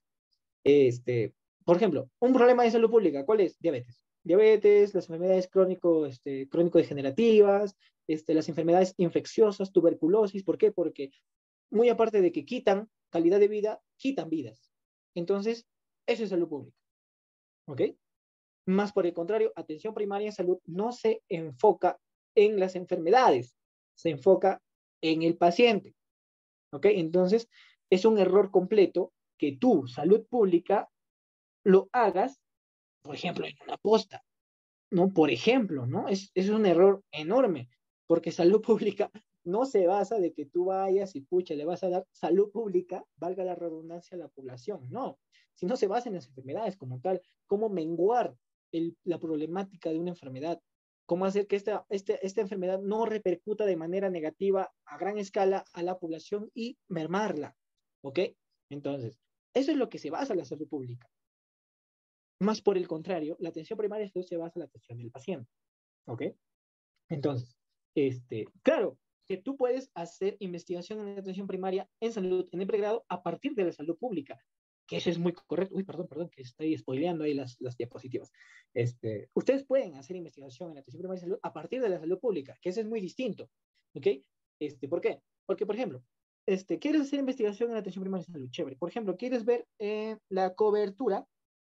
Por ejemplo, un problema de salud pública, ¿cuál es? Diabetes. Diabetes, las enfermedades crónico-degenerativas, las enfermedades infecciosas, tuberculosis. ¿Por qué? Porque muy aparte de que quitan calidad de vida, quitan vidas. Entonces, eso es salud pública. ¿Ok? Más por el contrario, atención primaria en salud no se enfoca en las enfermedades, se enfoca en el paciente. ¿Ok? Entonces, es un error completo que tú, salud pública, lo hagas, por ejemplo, en una posta, ¿no? Por ejemplo, ¿no? Es un error enorme, porque salud pública no se basa de que tú vayas y pucha, le vas a dar salud pública, valga la redundancia, a la población, no, sino se basa en las enfermedades como tal, cómo menguar la problemática de una enfermedad, cómo hacer que esta enfermedad no repercuta de manera negativa a gran escala a la población y mermarla, ¿ok? Entonces, eso es lo que se basa en la salud pública. Más por el contrario, la atención primaria se basa en la atención del paciente. ¿Ok? Entonces, claro, que tú puedes hacer investigación en atención primaria en salud, en el pregrado, a partir de la salud pública, que eso es muy correcto. Uy, perdón, que estoy spoileando ahí las diapositivas. Ustedes pueden hacer investigación en atención primaria y salud a partir de la salud pública, que eso es muy distinto. ¿Ok? ¿Por qué? Porque, por ejemplo, quieres hacer investigación en atención primaria y salud, chévere. Por ejemplo, quieres ver la cobertura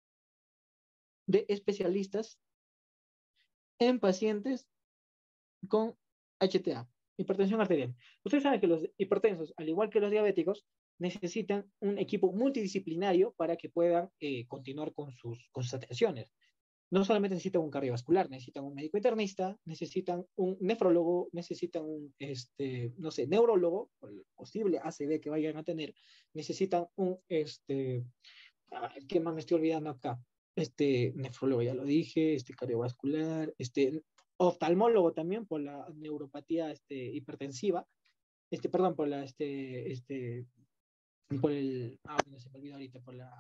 de especialistas en pacientes con HTA, hipertensión arterial. Ustedes saben que los hipertensos, al igual que los diabéticos, necesitan un equipo multidisciplinario para que puedan continuar con sus atenciones. No solamente necesitan un cardiovascular, necesitan un médico internista, necesitan un nefrólogo, necesitan un, no sé, neurólogo, por el posible ACV que vayan a tener, necesitan un, ¿qué más me estoy olvidando acá? Nefrólogo, ya lo dije, cardiovascular, oftalmólogo también por la neuropatía hipertensiva, perdón, por la, por el, no se me olvidó ahorita,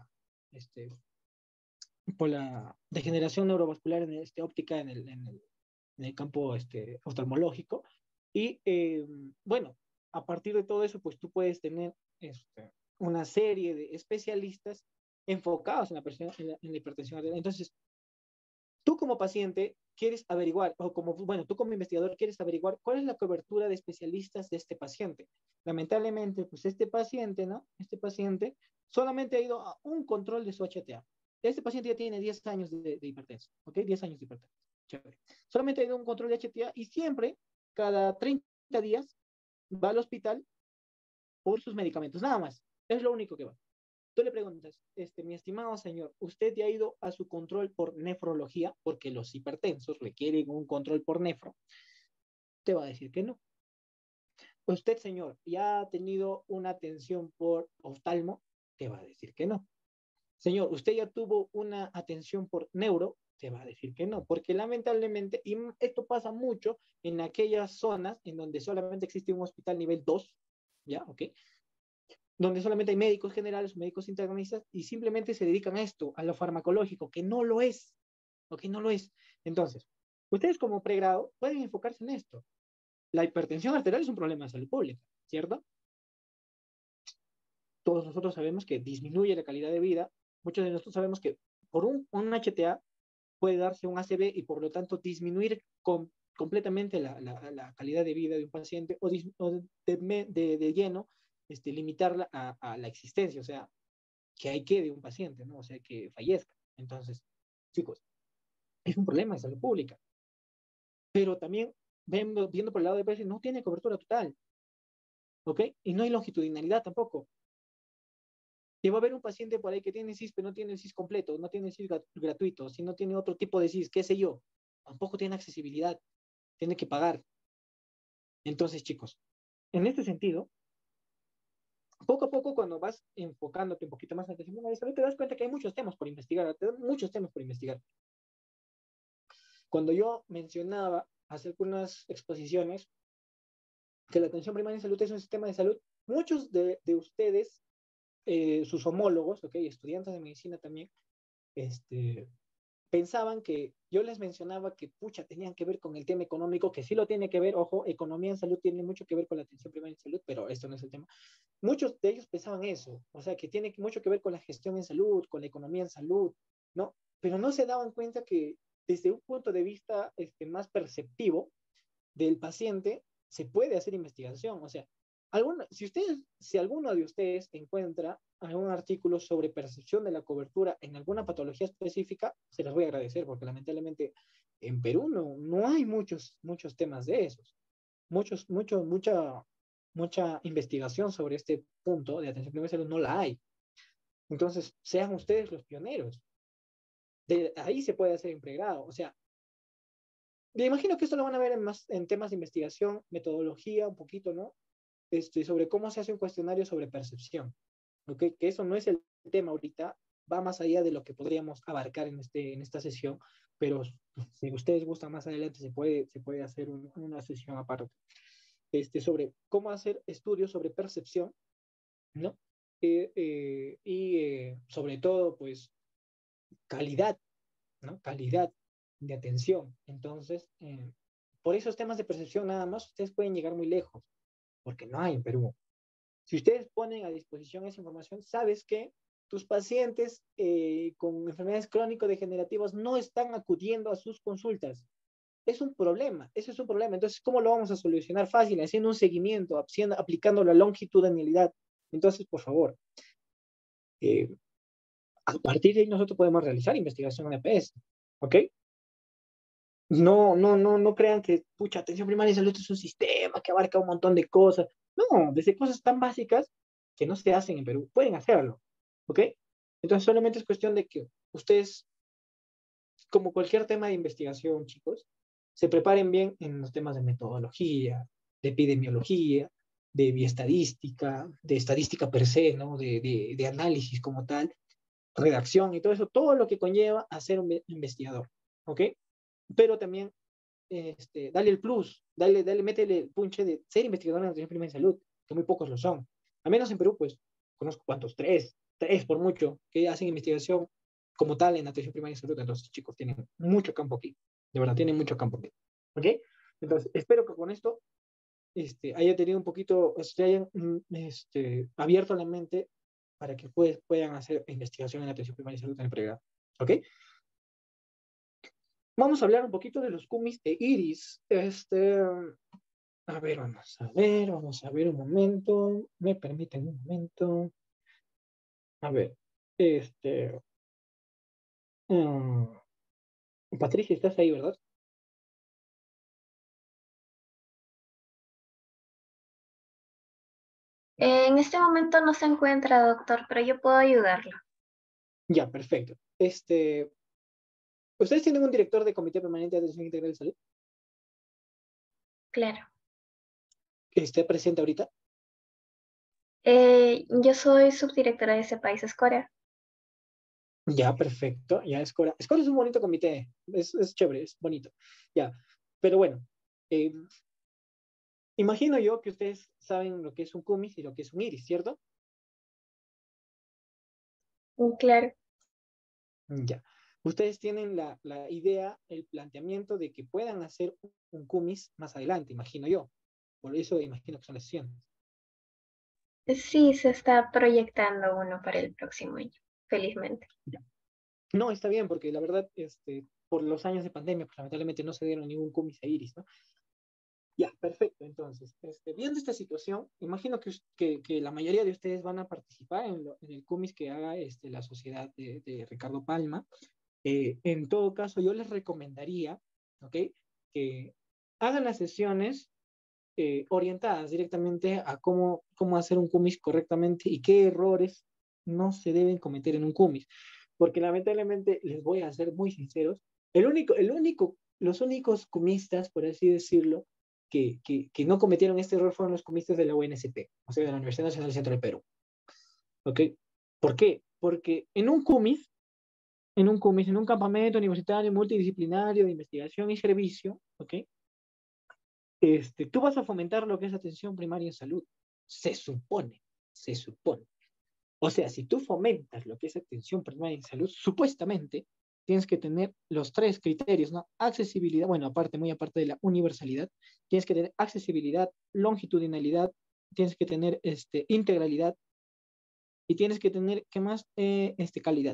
por la degeneración neurovascular óptica en el campo oftalmológico. Y bueno, a partir de todo eso, pues tú puedes tener una serie de especialistas enfocados en la hipertensión arterial. Entonces, tú como paciente quieres averiguar, o como, bueno, tú como investigador quieres averiguar cuál es la cobertura de especialistas de este paciente. Lamentablemente, pues este paciente, ¿no? Este paciente solamente ha ido a un control de su HTA. Este paciente ya tiene 10 años de hipertensión, ¿ok? 10 años de hipertensión. Chévere. Solamente ha ido a un control de HTA y siempre, cada 30 días, va al hospital por sus medicamentos, nada más. Es lo único que va. Tú le preguntas, mi estimado señor, ¿usted ya ha ido a su control por nefrología? Porque los hipertensos requieren un control por nefro. Te va a decir que no. ¿Usted, señor, ya ha tenido una atención por oftalmo? Te va a decir que no. Señor, ¿usted ya tuvo una atención por neuro? Te va a decir que no, porque lamentablemente, y esto pasa mucho en aquellas zonas en donde solamente existe un hospital nivel 2, ¿ya? ¿Ok? Donde solamente hay médicos generales, médicos internistas, y simplemente se dedican a esto, a lo farmacológico, que no lo es, o que no lo es. Entonces, ustedes como pregrado pueden enfocarse en esto. La hipertensión arterial es un problema de salud pública, ¿cierto? Todos nosotros sabemos que disminuye la calidad de vida. Muchos de nosotros sabemos que por un HTA puede darse un ACV y por lo tanto disminuir completamente la calidad de vida de un paciente o de lleno limitarla a la existencia, o sea, que hay que de un paciente, ¿no? O sea, que fallezca. Entonces, chicos, es un problema de salud pública, pero también viendo por el lado de precio, no tiene cobertura total, ¿ok? Y no hay longitudinalidad tampoco. Que va a haber un paciente por ahí que tiene CIS, pero no tiene el CIS completo, no tiene el CIS gratuito, si no tiene otro tipo de CIS, qué sé yo, tampoco tiene accesibilidad, tiene que pagar. Entonces, chicos, en este sentido, poco a poco, cuando vas enfocándote un poquito más en atención primaria de salud, te das cuenta que hay muchos temas por investigar, te dan muchos temas por investigar. Cuando yo mencionaba hace algunas exposiciones que la atención primaria de salud es un sistema de salud, muchos de ustedes, sus homólogos, okay, estudiantes de medicina también, pensaban que yo les mencionaba que, pucha, tenían que ver con el tema económico, que sí lo tiene que ver, ojo, economía en salud tiene mucho que ver con la atención primaria en salud, pero esto no es el tema. Muchos de ellos pensaban eso, o sea, que tiene mucho que ver con la gestión en salud, con la economía en salud, ¿no? Pero no se daban cuenta que desde un punto de vista más perceptivo del paciente se puede hacer investigación, o sea, si alguno de ustedes encuentra algún artículo sobre percepción de la cobertura en alguna patología específica, se les voy a agradecer porque lamentablemente en Perú no hay muchos temas de esos. Mucha investigación sobre este punto de atención primaria de salud no la hay. Entonces, sean ustedes los pioneros. De ahí se puede hacer en pregrado. O sea, me imagino que esto lo van a ver en temas de investigación, metodología, un poquito, ¿no? Sobre cómo se hace un cuestionario sobre percepción. ¿Okay? Que eso no es el tema ahorita, va más allá de lo que podríamos abarcar en esta sesión, pero si ustedes gustan más adelante se puede hacer una sesión aparte. Sobre cómo hacer estudios sobre percepción, ¿no? Sobre todo, pues, calidad, ¿no? Calidad de atención. Entonces, por esos temas de percepción nada más, ustedes pueden llegar muy lejos, porque no hay en Perú. Si ustedes ponen a disposición esa información, sabes que tus pacientes con enfermedades crónico-degenerativas no están acudiendo a sus consultas. Es un problema, eso es un problema. Entonces, ¿cómo lo vamos a solucionar? Fácil, haciendo un seguimiento, aplicando la longitudinalidad. Entonces, por favor, eh, a partir de ahí nosotros podemos realizar investigación en EPS, ¿ok? No crean que, pucha, atención primaria de salud es un sistema que abarca un montón de cosas. No, desde cosas tan básicas que no se hacen en Perú, pueden hacerlo, ¿ok? Entonces solamente es cuestión de que ustedes, como cualquier tema de investigación, chicos, se preparen bien en los temas de metodología, de epidemiología, de bioestadística, de estadística per se, ¿no? De análisis como tal, redacción y todo eso, todo lo que conlleva a ser un investigador, ¿ok? Pero también dale el plus, métele el punche de ser investigador en atención primaria de salud, que muy pocos lo son. A menos en Perú, pues, conozco cuántos, tres por mucho, que hacen investigación como tal en atención primaria de salud. Entonces, chicos, tienen mucho campo aquí. De verdad, tienen mucho campo aquí. ¿Ok? Entonces, espero que con esto haya tenido un poquito, se hayan abierto la mente para que puedan hacer investigación en atención primaria de salud en el pregrado. ¿Ok? Vamos a hablar un poquito de los cumis e iris. A ver, vamos a ver un momento. Me permiten un momento. A ver, mm, Patricia, ¿estás ahí, verdad? En este momento no se encuentra, doctor, pero yo puedo ayudarlo. Ya, perfecto. ¿Ustedes tienen un director de Comité Permanente de Atención Integral de Salud? Claro. ¿Esté presente ahorita? Yo soy subdirectora de ese país, Escora. Ya, perfecto. Ya, Escora. Escora es un bonito comité. Es chévere, es bonito. Ya. Pero bueno, eh, imagino yo que ustedes saben lo que es un cumis y lo que es un iris, ¿cierto? Claro. Ya. Ustedes tienen la idea, el planteamiento de que puedan hacer un cumis más adelante, imagino yo. Por eso imagino que son las sesiones. Sí, se está proyectando uno para el próximo año, felizmente. Ya. No, está bien, porque la verdad, por los años de pandemia, pues lamentablemente no se dieron ningún cumis a iris, ¿no? Ya, perfecto. Entonces, viendo esta situación, imagino que la mayoría de ustedes van a participar en el cumis que haga la sociedad de Ricardo Palma. En todo caso, yo les recomendaría, ¿ok? Que hagan las sesiones orientadas directamente a cómo hacer un cumis correctamente y qué errores no se deben cometer en un cumis. Porque lamentablemente, les voy a ser muy sinceros, los únicos cumistas, por así decirlo, que no cometieron este error fueron los cumistas de la UNSP, o sea, de la Universidad Nacional del Centro del Perú. ¿Ok? ¿Por qué? Porque en un campamento universitario multidisciplinario de investigación y servicio, ¿ok? Tú vas a fomentar lo que es atención primaria en salud. Se supone, se supone. O sea, si tú fomentas lo que es atención primaria en salud, supuestamente tienes que tener los tres criterios, ¿no? Accesibilidad, bueno, aparte, muy aparte de la universalidad, tienes que tener accesibilidad, longitudinalidad, tienes que tener integralidad y tienes que tener, ¿qué más? Calidad.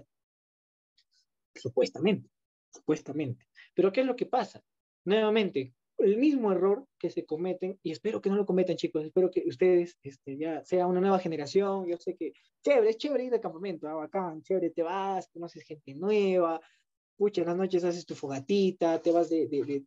Supuestamente, supuestamente. Pero ¿qué es lo que pasa? Nuevamente, el mismo error que se cometen, y espero que no lo cometan, chicos, espero que ustedes ya sea una nueva generación, yo sé que es chévere ir de campamento, bacán, chévere, te vas, conoces gente nueva, pucha, en las noches haces tu fogatita, te vas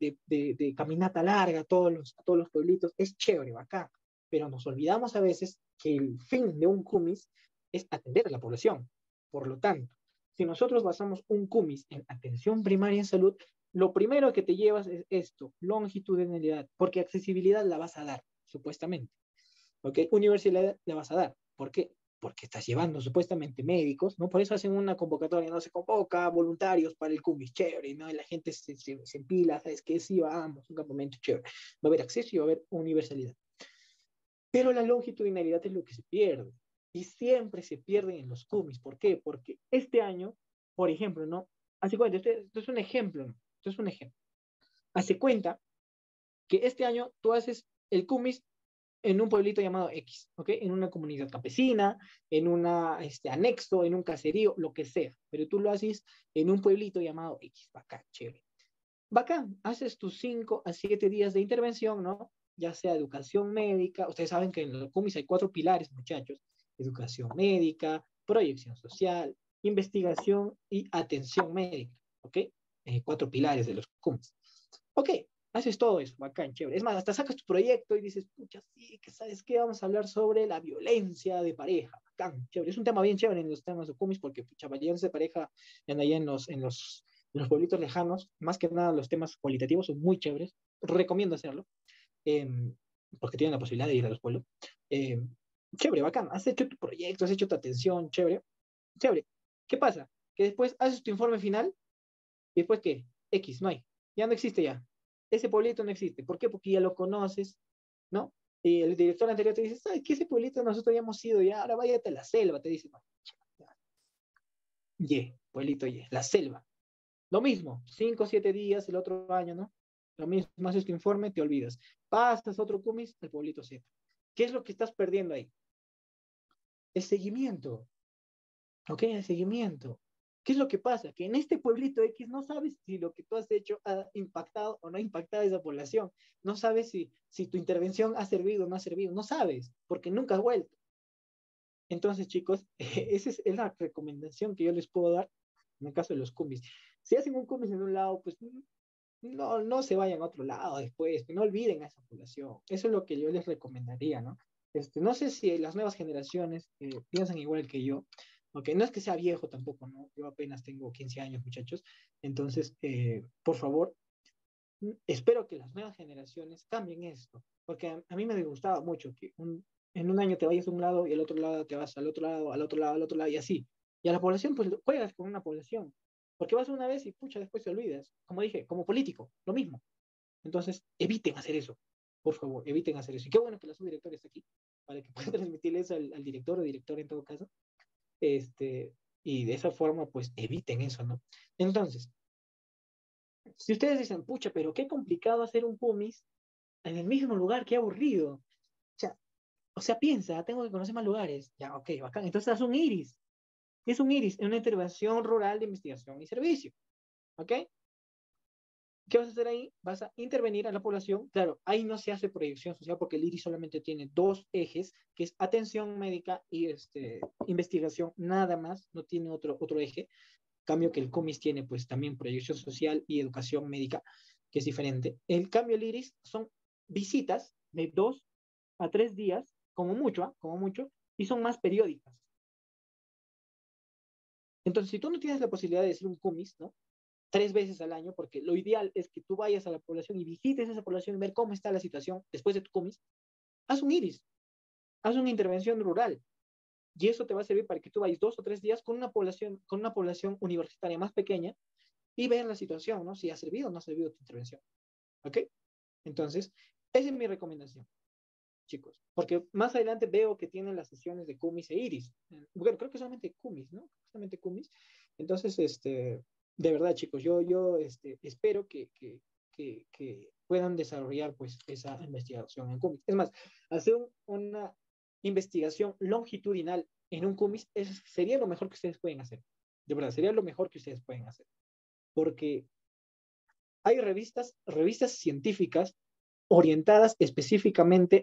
de caminata larga a todos los pueblitos, es chévere, bacán, pero nos olvidamos a veces que el fin de un cumis es atender a la población. Por lo tanto, si nosotros basamos un cumis en atención primaria en salud, lo primero que te llevas es esto, longitudinalidad, porque accesibilidad la vas a dar, supuestamente. ¿Ok? Universalidad la vas a dar. ¿Por qué? Porque estás llevando supuestamente médicos, ¿no? Por eso hacen una convocatoria, no se convoca voluntarios para el cumis, chévere, ¿no? Y la gente se empila, ¿sabes qué? Sí, vamos, un campamento chévere. Va a haber acceso y va a haber universalidad. Pero la longitudinalidad es lo que se pierde. Y siempre se pierden en los cumis. ¿Por qué? Porque este año, por ejemplo, ¿no? Hace cuenta, esto es un ejemplo, ¿no? Esto es un ejemplo. Hace cuenta que este año tú haces el cumis en un pueblito llamado X, ¿ok? En una comunidad campesina, en un anexo, en un caserío, lo que sea. Pero tú lo haces en un pueblito llamado X. Bacán, chévere. Bacán, haces tus 5 a 7 días de intervención, ¿no? Ya sea educación médica, ustedes saben que en los CUMIS hay 4 pilares, muchachos, educación médica, proyección social, investigación y atención médica, ¿ok? 4 pilares de los CUMIS. Ok, haces todo eso, bacán, chévere. Es más, hasta sacas tu proyecto y dices, pucha, sí, que sabes qué, vamos a hablar sobre la violencia de pareja, bacán, chévere. Es un tema bien chévere en los temas de CUMIS porque, pucha, violencia de pareja en allá en los pueblitos lejanos, más que nada los temas cualitativos son muy chéveres. Recomiendo hacerlo, eh, porque tienen la posibilidad de ir a los pueblos. Eh, Chévere, bacán. Has hecho tu proyecto, has hecho tu atención, chévere. Chévere. ¿Qué pasa? Que después haces tu informe final y después ¿qué? X, no hay. Ya no existe ya. Ese pueblito no existe. ¿Por qué? Porque ya lo conoces, ¿no? Y el director anterior te dice, ¿sabes qué? Ese pueblito nosotros ya hemos ido ya, ahora váyate a la selva, te dice. Pueblito Y, la selva. Lo mismo, 5 o 7 días el otro año, ¿no? Lo mismo, haces tu informe, te olvidas. Pasas otro cumis, el pueblito Z. ¿Qué es lo que estás perdiendo ahí? El seguimiento, ¿ok? El seguimiento. ¿Qué es lo que pasa? Que en este pueblito X no sabes si lo que tú has hecho ha impactado o no ha impactado a esa población. No sabes si tu intervención ha servido o no ha servido. No sabes, porque nunca has vuelto. Entonces, chicos, esa es la recomendación que yo les puedo dar en el caso de los cumis. Si hacen un cumis en un lado, pues no se vayan a otro lado después, que no olviden a esa población. Eso es lo que yo les recomendaría, ¿no? No sé si las nuevas generaciones piensan igual que yo, aunque no es que sea viejo tampoco, ¿no? Yo apenas tengo 15 años, muchachos. Entonces, por favor, espero que las nuevas generaciones cambien esto, porque a mí me gustaba mucho que en un año te vayas a un lado y al otro lado te vas al otro lado, al otro lado, al otro lado y así. Y a la población, pues juegas con una población, porque vas una vez y pucha, después te olvidas. Como dije, como político, lo mismo. Entonces, eviten hacer eso. Por favor, eviten hacer eso. Y qué bueno que la subdirectora está aquí, para que pueda transmitirle eso al director o director en todo caso. Y de esa forma, pues eviten eso, ¿no? Entonces, si ustedes dicen, pucha, pero qué complicado hacer un pumis en el mismo lugar, qué aburrido. O sea, piensa, tengo que conocer más lugares. Ya, ok, bacán. Entonces haz un iris. ¿Qué es un iris? Es una intervención rural de investigación y servicio. ¿Ok? ¿Qué vas a hacer ahí? Vas a intervenir a la población. Claro, ahí no se hace proyección social porque el IRI solamente tiene dos ejes, que es atención médica y investigación, nada más, no tiene otro eje. Cambio que el COMIS tiene pues también proyección social y educación médica, que es diferente. El cambio del IRIS son visitas de 2 a 3 días, como mucho, ¿ah? Como mucho, y son más periódicas. Entonces, si tú no tienes la posibilidad de hacer un COMIS, ¿no? 3 veces al año, porque lo ideal es que tú vayas a la población y visites esa población y ver cómo está la situación después de tu comis, haz un iris, haz una intervención rural. Y eso te va a servir para que tú vayas 2 o 3 días con una población universitaria más pequeña y ver la situación, ¿no? Si ha servido o no ha servido tu intervención. ¿Ok? Entonces, esa es mi recomendación, chicos. Porque más adelante veo que tienen las sesiones de cumis e iris. Bueno, creo que solamente cumis, ¿no? Solamente cumis. Entonces, de verdad, chicos, yo espero que puedan desarrollar pues esa investigación en CUMIS. Es más, hacer una investigación longitudinal en un CUMIS sería lo mejor que ustedes pueden hacer. De verdad, sería lo mejor que ustedes pueden hacer. Porque hay revistas científicas orientadas específicamente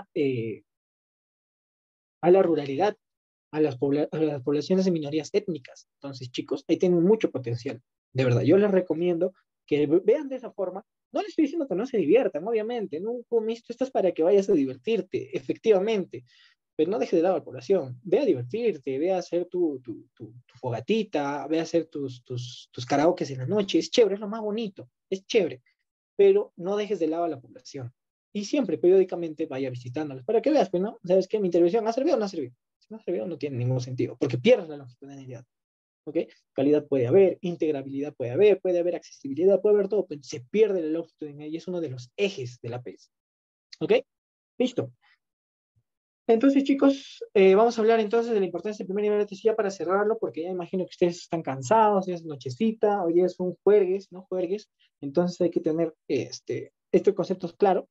a la ruralidad, a las poblaciones de minorías étnicas. Entonces, chicos, ahí tienen mucho potencial. De verdad, yo les recomiendo que vean de esa forma. No les estoy diciendo que no se diviertan, obviamente. En un comis tú estás para que vayas a divertirte, efectivamente. Pero no dejes de lado a la población. Ve a divertirte, ve a hacer tu fogatita, ve a hacer tus karaokes en la noche. Es chévere, es lo más bonito. Es chévere. Pero no dejes de lado a la población. Y siempre, periódicamente, vaya visitándolos para que veas, pues, ¿no? ¿Sabes qué? Mi intervención ha servido o no ha servido. Si no ha servido, no tiene ningún sentido, porque pierdes la longitudinalidad. ¿Ok? Calidad puede haber, integrabilidad puede haber accesibilidad, puede haber todo, pero se pierde la longitudinalidad y es uno de los ejes de la PES. ¿Ok? Listo. Entonces, chicos, vamos a hablar entonces de la importancia del primer nivel de TCA para cerrarlo, porque ya imagino que ustedes están cansados, ya es nochecita, hoy es un jueves, ¿no? Jueves, entonces hay que tener estos conceptos claros.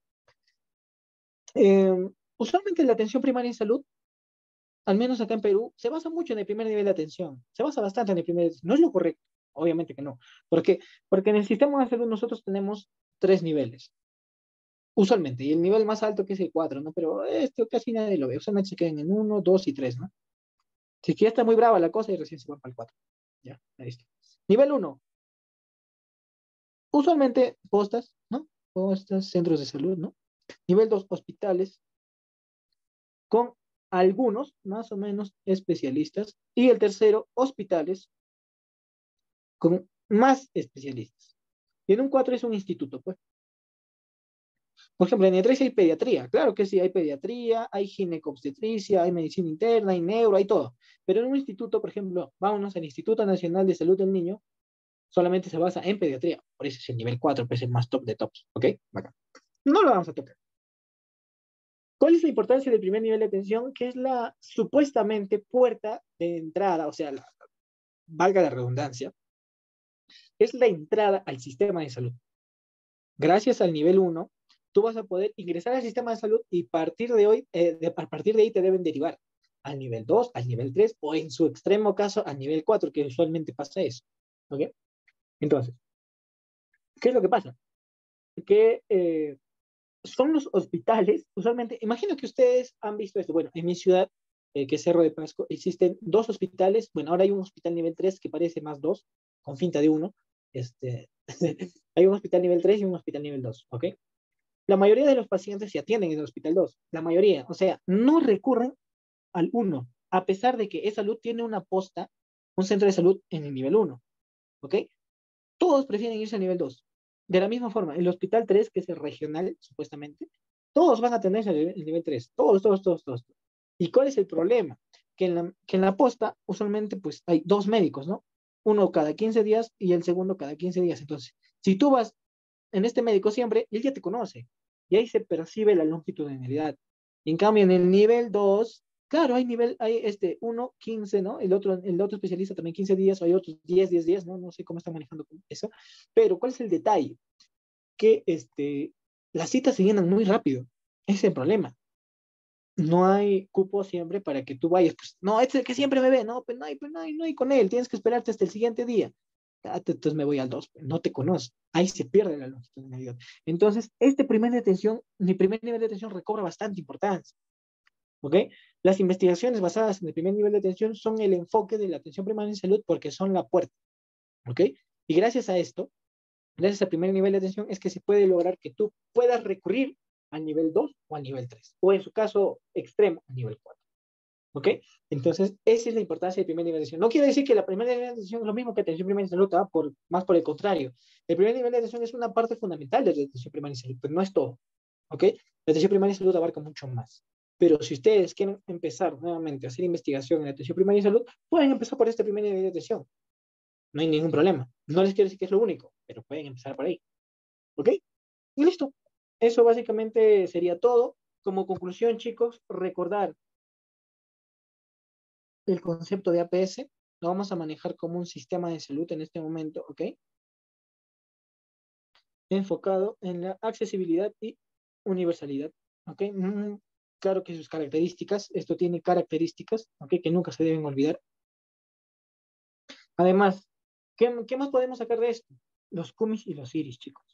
Usualmente la atención primaria en salud, al menos acá en Perú, se basa mucho en el primer nivel de atención, se basa bastante en el primer, no es lo correcto, obviamente que no. ¿Por qué? Porque en el sistema de salud nosotros tenemos 3 niveles, usualmente, y el nivel más alto que es el 4, ¿no? Pero esto casi nadie lo ve, usualmente se quedan en 1, 2 y 3, ¿no? Si es que ya está muy brava la cosa y recién se va para el 4. Ya, ahí está. Nivel 1, usualmente postas, ¿no? Postas, centros de salud, ¿no? Nivel 2, hospitales, con algunos más o menos especialistas. Y el tercero, hospitales con más especialistas. Y en un 4 es un instituto, pues. Por ejemplo, en el 3 hay pediatría. Claro que sí, hay pediatría, hay ginecobstetricia, hay medicina interna, hay neuro, hay todo. Pero en un instituto, por ejemplo, vámonos al Instituto Nacional de Salud del Niño, solamente se basa en pediatría. Por eso es el nivel 4, pues es el más top de tops. ¿Ok? Bacán. No lo vamos a tocar. ¿Cuál es la importancia del primer nivel de atención? Que es la supuestamente puerta de entrada, o sea, valga la redundancia, es la entrada al sistema de salud. Gracias al nivel 1, tú vas a poder ingresar al sistema de salud y a partir de ahí te deben derivar al nivel 2, al nivel 3 o en su extremo caso al nivel 4, que usualmente pasa eso. ¿Ok? Entonces, ¿qué es lo que pasa? Que son los hospitales, usualmente, imagino que ustedes han visto esto. Bueno, en mi ciudad, que es Cerro de Pasco, existen 2 hospitales. Bueno, ahora hay un hospital nivel 3 que parece más 2, con finta de 1. Hay un hospital nivel 3 y un hospital nivel 2, ¿ok? La mayoría de los pacientes se atienden en el Hospital 2, la mayoría, o sea, no recurren al 1, a pesar de que esa salud tiene una posta, un centro de salud en el nivel 1, ¿ok? Todos prefieren irse al nivel 2. De la misma forma, el Hospital 3, que es el regional, supuestamente, todos van a atenderse al nivel 3, todos, todos, todos, todos. ¿Y cuál es el problema? Que en la posta, usualmente, pues hay dos médicos, ¿no? Uno cada 15 días y el segundo cada 15 días. Entonces, si tú vas en este médico siempre, él ya te conoce. Y ahí se percibe la longitudinalidad. En cambio, en el nivel 2, claro, hay este 1, 15, ¿no? El otro especialista también 15 días, o hay otros 10, 10 días, ¿no? No sé cómo está manejando eso. Pero, ¿cuál es el detalle? Que las citas se llenan muy rápido. Ese es el problema. No hay cupo siempre para que tú vayas. Pues, no, este es el que siempre me ve. No, pues no hay con él. Tienes que esperarte hasta el siguiente día. Entonces me voy al 2, no te conozco. Ahí se pierde la longitudinalidad. Entonces, mi primer nivel de atención recobra bastante importancia. ¿Ok? Las investigaciones basadas en el primer nivel de atención son el enfoque de la atención primaria en salud porque son la puerta. ¿Ok? Y gracias a esto, gracias al primer nivel de atención, es que se puede lograr que tú puedas recurrir al nivel 2 o al nivel 3, o en su caso extremo, al nivel 4. ¿Ok? Entonces, esa es la importancia del primer nivel de atención. No quiere decir que la primera nivel de atención es lo mismo que atención primaria en salud, más por el contrario. El primer nivel de atención es una parte fundamental de la atención primaria en salud, pero no es todo. ¿Ok? La atención primaria en salud abarca mucho más. Pero si ustedes quieren empezar nuevamente a hacer investigación en la atención primaria en salud, pueden empezar por este primer nivel de atención. No hay ningún problema. No les quiero decir que es lo único, pero pueden empezar por ahí. ¿Ok? Y listo. Eso básicamente sería todo. Como conclusión, chicos, recordar el concepto de APS, lo vamos a manejar como un sistema de salud en este momento, ¿ok? Enfocado en la accesibilidad y universalidad, ¿ok? Claro que sus características, esto tiene características, ¿ok? Que nunca se deben olvidar. Además, ¿qué más podemos sacar de esto? Los cumis y los iris, chicos.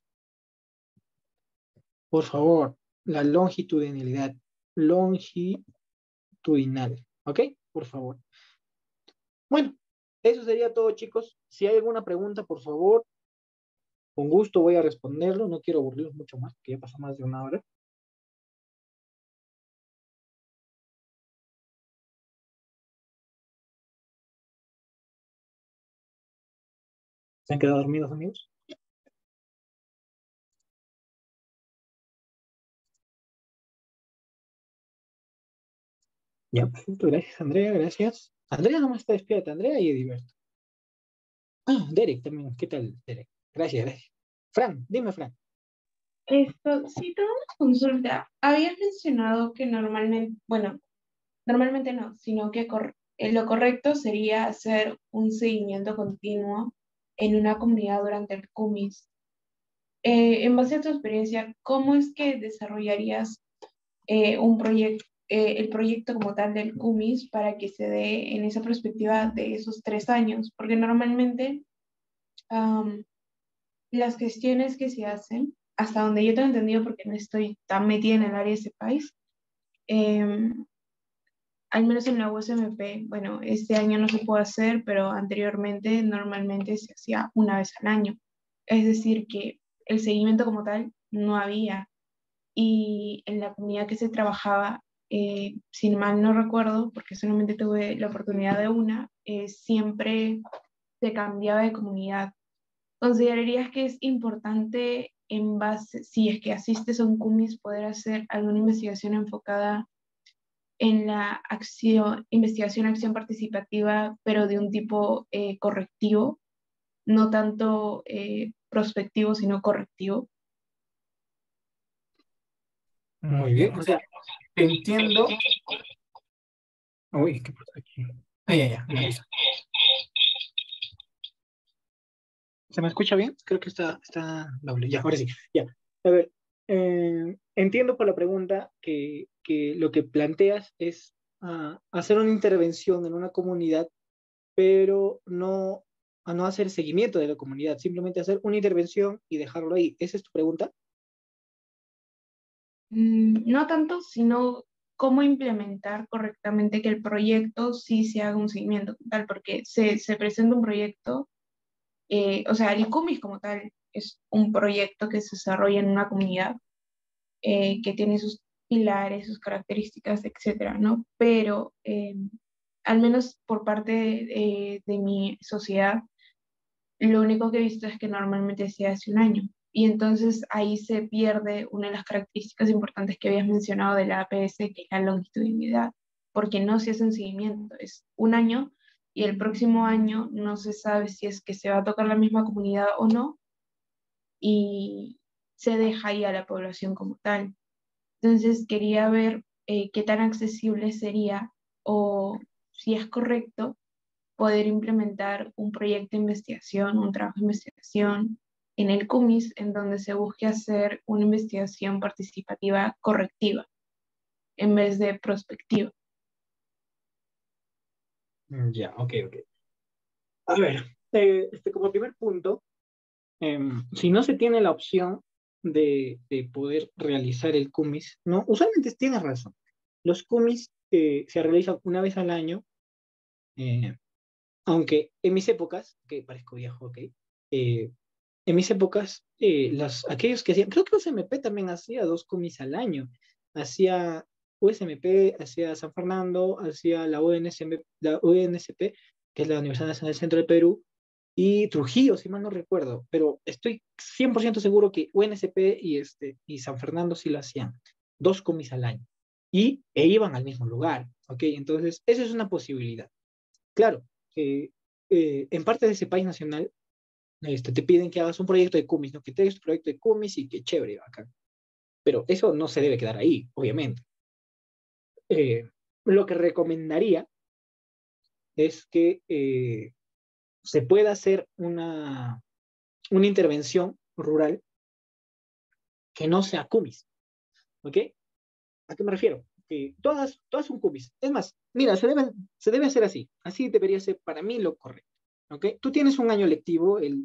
Por favor, la longitudinalidad. Longitudinal, ¿ok? Por favor. Bueno, eso sería todo, chicos. Si hay alguna pregunta, por favor, con gusto voy a responderlo. No quiero aburrirlos mucho más, porque ya pasó más de una hora. ¿Se han quedado dormidos, amigos? Ya, perfecto. Gracias, Andrea. Gracias. Andrea nomás está despierta. Andrea y Ediberto. Ah, Derek también. ¿Qué tal, Derek? Gracias, gracias. Fran, dime, Fran. Esto, sí, tengo una consulta. Habías mencionado que normalmente, bueno, normalmente no, sino que lo correcto sería hacer un seguimiento continuo en una comunidad durante el CUMIS. En base a tu experiencia, ¿cómo es que desarrollarías el proyecto como tal del CUMIS para que se dé en esa perspectiva de esos 3 años? Porque normalmente am, las gestiones que se hacen, hasta donde yo tengo entendido, porque no estoy tan metida en el área de ese país, em, al menos en la USMP, bueno, este año no se puede hacer, pero anteriormente normalmente se hacía una vez al año. Es decir, que el seguimiento como tal no había. Y en la comunidad que se trabajaba, si mal no recuerdo, porque solamente tuve la oportunidad de una, siempre se cambiaba de comunidad. ¿Considerarías que es importante en base, si es que asistes a un CUMIS, poder hacer alguna investigación enfocada en la acción, investigación, acción participativa, pero de un tipo correctivo, no tanto prospectivo, sino correctivo? Muy bien. O sea, entiendo. Uy, ¿qué pasa aquí? Ah, ya, listo. ¿Se me escucha bien? Creo que está doble. Ya, ahora sí. Ya. A ver, entiendo por la pregunta que lo que planteas es hacer una intervención en una comunidad, pero no, a no hacer seguimiento de la comunidad, simplemente hacer una intervención y dejarlo ahí. ¿Esa es tu pregunta? No tanto, sino cómo implementar correctamente que el proyecto sí se haga un seguimiento tal, porque se presenta un proyecto, o sea, el CUMIS como tal es un proyecto que se desarrolla en una comunidad, que tiene sus pilares, sus características, etcétera, ¿no? Pero al menos por parte de mi sociedad, lo único que he visto es que normalmente se hace un año. Y entonces ahí se pierde una de las características importantes que habías mencionado de la APS, que es la longitudinalidad, porque no se hace un seguimiento, es un año y el próximo año no se sabe si es que se va a tocar la misma comunidad o no, y se deja ahí a la población como tal. Entonces quería ver qué tan accesible sería o si es correcto poder implementar un proyecto de investigación, un trabajo de investigación en el CUMIS, en donde se busque hacer una investigación participativa correctiva en vez de prospectiva. Ya, ok, ok. A ver, como primer punto, si no se tiene la opción de poder realizar el CUMIS, ¿no? Usualmente tienes razón. Los CUMIS se realizan una vez al año, eh, aunque en mis épocas, que parezco viejo, ok, en mis épocas, aquellos que hacían, creo que USMP también hacía 2 CUMIS al año, hacía USMP, hacía San Fernando, hacía la UNSP, que es la Universidad Nacional del Centro del Perú, y Trujillo, si mal no recuerdo, pero estoy 100% seguro que UNSP y San Fernando sí lo hacían, 2 CUMIS al año, e iban al mismo lugar, ¿ok? Entonces, esa es una posibilidad. Claro, en parte de ese país nacional, te piden que hagas un proyecto de CUMIS, ¿no? Que tengas tu proyecto de CUMIS y que chévere, bacán. Pero eso no se debe quedar ahí, obviamente. Eh, lo que recomendaría es que se pueda hacer una intervención rural que no sea CUMIS, ¿ok? ¿A qué me refiero? Que todas son CUMIS. Es más, mira, se debe hacer así debería ser para mí lo correcto, ¿ok? Tú tienes un año lectivo, el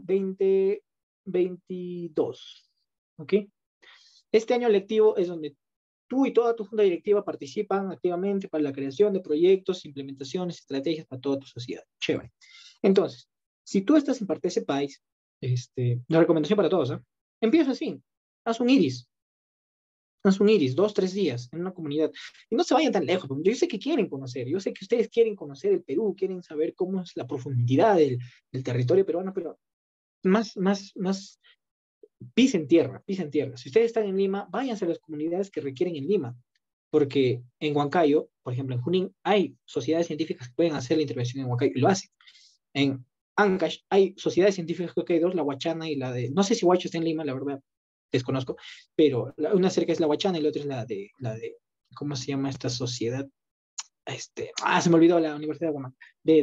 2022, ¿ok? Este año lectivo es donde tú y toda tu junta directiva participan activamente para la creación de proyectos, implementaciones, estrategias para toda tu sociedad. Chévere. Entonces, si tú estás en parte de ese país, la recomendación para todos, ¿eh? Empieza así, haz un iris, haz un iris, 2, 3 días en una comunidad. Y no se vayan tan lejos, porque yo sé que quieren conocer, yo sé que ustedes quieren conocer el Perú, quieren saber cómo es la profundidad del territorio peruano, pero más pisa en tierra, pisa en tierra. Si ustedes están en Lima, váyanse a las comunidades que requieren en Lima, porque en Huancayo, por ejemplo, en Junín, hay sociedades científicas que pueden hacer la intervención en Huancayo y lo hacen. En Ancash hay sociedades científicas, creo que hay dos, la Huachana y la de, no sé si Huacho está en Lima, la verdad, desconozco, pero una cerca es la Huachana y la otra es ¿cómo se llama esta sociedad? Se me olvidó la Universidad de Guamán,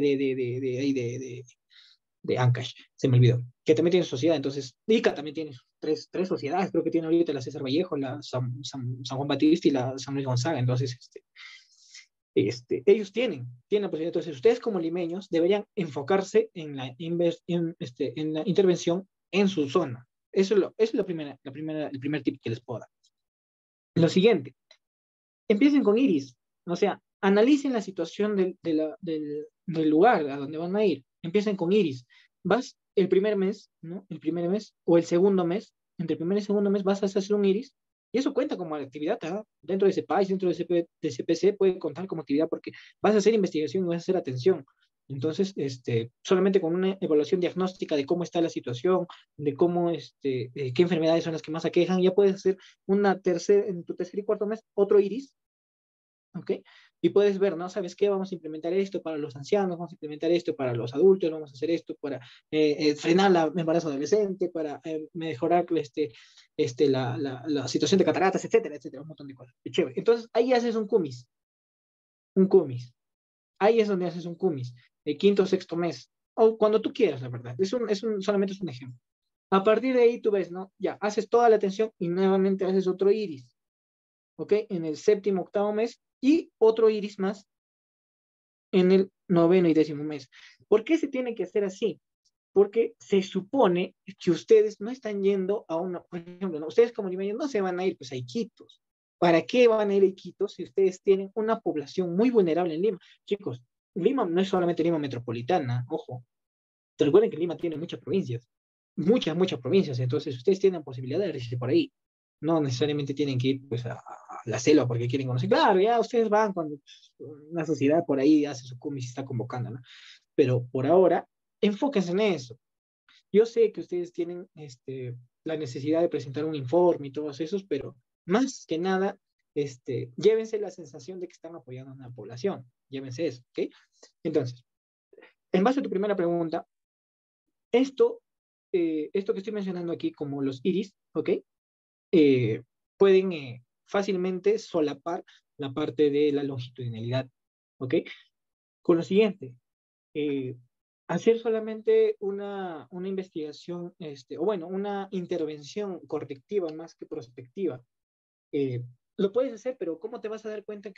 de Ancash, se me olvidó, que también tiene sociedad. Entonces, Ica también tiene tres sociedades, creo que tiene ahorita la César Vallejo, la San Juan Batista y la San Luis Gonzaga. Entonces, ellos tienen la posibilidad. Entonces, ustedes como limeños deberían enfocarse en la intervención en su zona. Eso es el primer tip que les puedo dar. Lo siguiente, empiecen con Iris, o sea, analicen la situación del lugar a donde van a ir, empiecen con Iris. Vas el primer mes, ¿no? El primer mes o el segundo mes, entre el primer y el segundo mes vas a hacer un Iris, y eso cuenta como actividad, ¿ah? Dentro de ese país, dentro de CPC, puede contar como actividad porque vas a hacer investigación y vas a hacer atención. Entonces, solamente con una evaluación diagnóstica de cómo está la situación, de cómo, qué enfermedades son las que más aquejan, ya puedes hacer en tu tercer y cuarto mes, otro iris, ¿ok? Y puedes ver, ¿no? ¿Sabes qué? Vamos a implementar esto para los ancianos, vamos a implementar esto para los adultos, vamos a hacer esto para frenar el embarazo adolescente, para mejorar la situación de cataratas, etcétera, etcétera, un montón de cosas. Qué chévere. Entonces, ahí haces un CUMIS, un CUMIS. Ahí es donde haces un CUMIS, el quinto o sexto mes, o cuando tú quieras, la verdad. Solamente es un ejemplo. A partir de ahí tú ves, ¿no? Ya, haces toda la atención y nuevamente haces otro iris, ¿ok? En el séptimo, octavo mes y otro iris más en el noveno y décimo mes. ¿Por qué se tiene que hacer así? Porque se supone que ustedes no están yendo a por ejemplo, ¿no? Ustedes como limeños no se van a ir pues a Iquitos. ¿Para qué van a ir a Iquitos si ustedes tienen una población muy vulnerable en Lima? Chicos, Lima no es solamente Lima metropolitana, ojo. Te recuerden que Lima tiene muchas provincias, muchas provincias, entonces ustedes tienen posibilidad de irse por ahí. No necesariamente tienen que ir pues, a la selva porque quieren conocer. Claro, ya ustedes van cuando pues, una sociedad por ahí hace su cumis y está convocando, ¿no? Pero por ahora, enfóquense en eso. Yo sé que ustedes tienen la necesidad de presentar un informe y todos esos, pero más que nada, llévense la sensación de que están apoyando a una población. Llévense eso, ¿ok? Entonces, en base a tu primera pregunta, esto, esto que estoy mencionando aquí como los iris, ¿ok? Pueden fácilmente solapar la parte de la longitudinalidad, ¿ok? Con lo siguiente, hacer solamente una investigación, o bueno, una intervención correctiva más que prospectiva. Lo puedes hacer, pero ¿cómo te vas a dar cuenta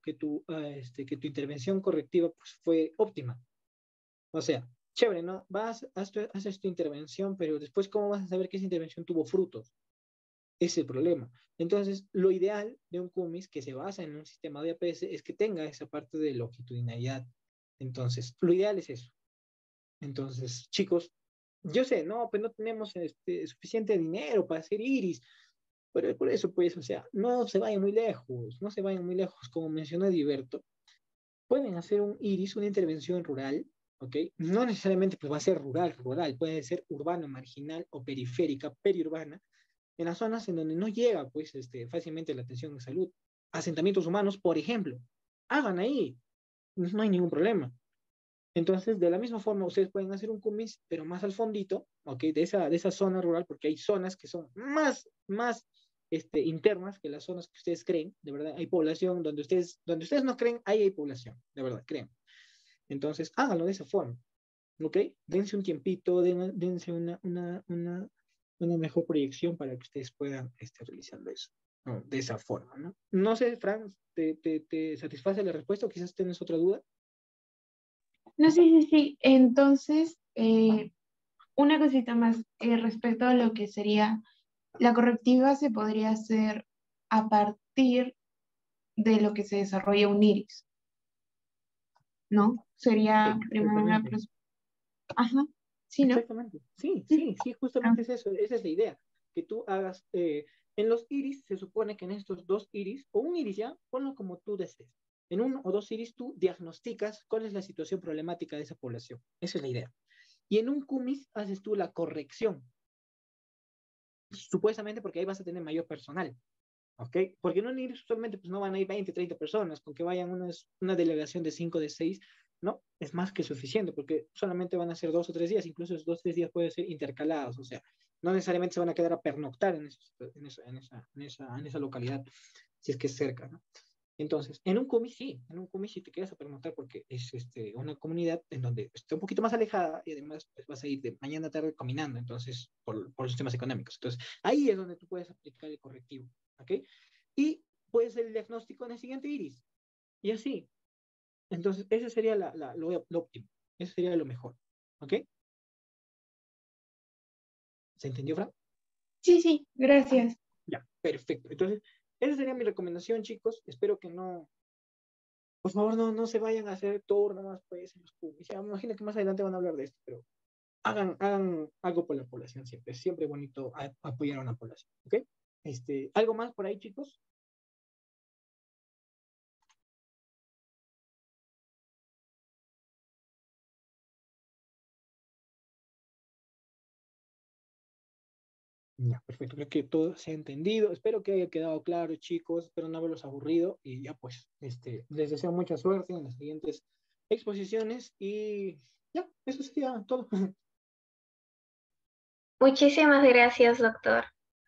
que tu intervención correctiva pues, fue óptima? O sea, chévere, ¿no? Haces tu intervención, pero después, ¿cómo vas a saber que esa intervención tuvo frutos? Ese es el problema. Entonces, lo ideal de un CUMIS que se basa en un sistema de APS es que tenga esa parte de longitudinalidad. Entonces, lo ideal es eso. Entonces, chicos, yo sé, no, pues no tenemos suficiente dinero para hacer iris, pero por eso, pues, o sea, no se vayan muy lejos, no se vayan muy lejos. Como mencionó Diverto, pueden hacer un iris, una intervención rural, ¿ok? No necesariamente pues va a ser rural, puede ser urbano, marginal o periférica, periurbana, en las zonas en donde no llega pues fácilmente la atención en salud. Asentamientos humanos, por ejemplo, hagan ahí, no hay ningún problema. Entonces, de la misma forma, ustedes pueden hacer un cumis, pero más al fondito, ¿ok? De esa zona rural, porque hay zonas que son más internas que las zonas que ustedes creen, de verdad, hay población donde ustedes no creen, ahí hay población, de verdad, creen. Entonces, háganlo de esa forma, ¿ok? Dense un tiempito, dense una mejor proyección para que ustedes puedan realizando eso, ¿no? De esa forma, ¿no? No sé, Frank, ¿te satisface la respuesta o quizás tienes otra duda? No, sí, sí, sí. Entonces, una cosita más respecto a lo que sería la correctiva se podría hacer a partir de lo que se desarrolla un iris, ¿no? Sería primero una... Exactamente. Ajá, sí, ¿no? Exactamente. Sí, Mm, sí, sí, ah, justamente es eso, esa es la idea, que tú hagas, en los iris, se supone que en estos dos iris, o un iris ya, ponlo como tú desees, en uno o dos iris tú diagnosticas cuál es la situación problemática de esa población, esa es la idea. Y en un cumis haces tú la corrección, supuestamente porque ahí vas a tener mayor personal, ¿ok? Porque en un iris usualmente pues no van a ir 20, 30 personas, con que vayan una delegación de 5, de 6, ¿no? Es más que suficiente, porque solamente van a ser 2 o 3 días, incluso esos 2 o 3 días pueden ser intercalados, o sea, no necesariamente se van a quedar a pernoctar en esa localidad, si es que es cerca, ¿no? Entonces, en un CUMI sí te quedas a pernoctar porque es una comunidad en donde está un poquito más alejada y además pues, vas a ir de mañana a tarde caminando, entonces, por los temas económicos. Entonces, ahí es donde tú puedes aplicar el correctivo, ¿ok? Y puedes hacer el diagnóstico en el siguiente iris, y así. Entonces, ese sería lo óptimo, eso sería lo mejor, ¿ok? ¿Se entendió, Fran? sí, sí, gracias. Ya, perfecto. Entonces, esa sería mi recomendación, chicos. Espero que no, por favor, no se vayan a hacer tour nomás, pues, en los CUMIs. Ya, me imagino que más adelante van a hablar de esto, pero hagan algo por la población siempre. Es siempre bonito apoyar a una población, ¿ok? ¿Algo más por ahí, chicos? Ya, perfecto. Creo que todo se ha entendido. Espero que haya quedado claro, chicos. Espero no haberlos aburrido. Y ya, pues, les deseo mucha suerte en las siguientes exposiciones. Y ya, eso sería todo. Muchísimas gracias, doctor,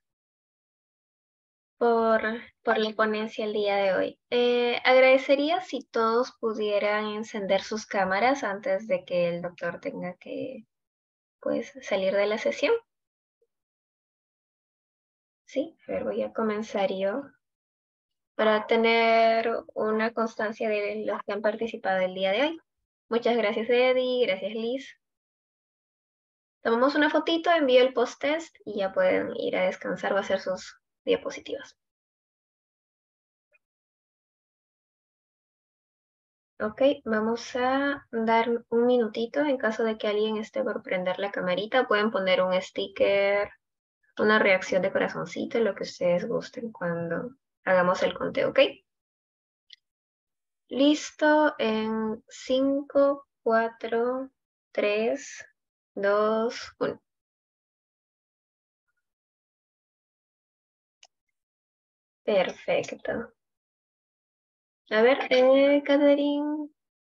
por, por la ponencia el día de hoy. Agradecería si todos pudieran encender sus cámaras antes de que el doctor tenga que, pues, salir de la sesión. Sí, a ver, voy a comenzar yo para tener una constancia de los que han participado el día de hoy. Muchas gracias, Eddie. Gracias, Liz. Tomamos una fotito, envío el post-test y ya pueden ir a descansar o hacer sus diapositivas. Ok, vamos a dar un minutito en caso de que alguien esté por prender la camarita. Pueden poner un sticker una reacción de corazoncito, lo que ustedes gusten cuando hagamos el conteo, ¿ok? Listo, en 5, 4, 3, 2, 1. Perfecto. A ver, Catherine,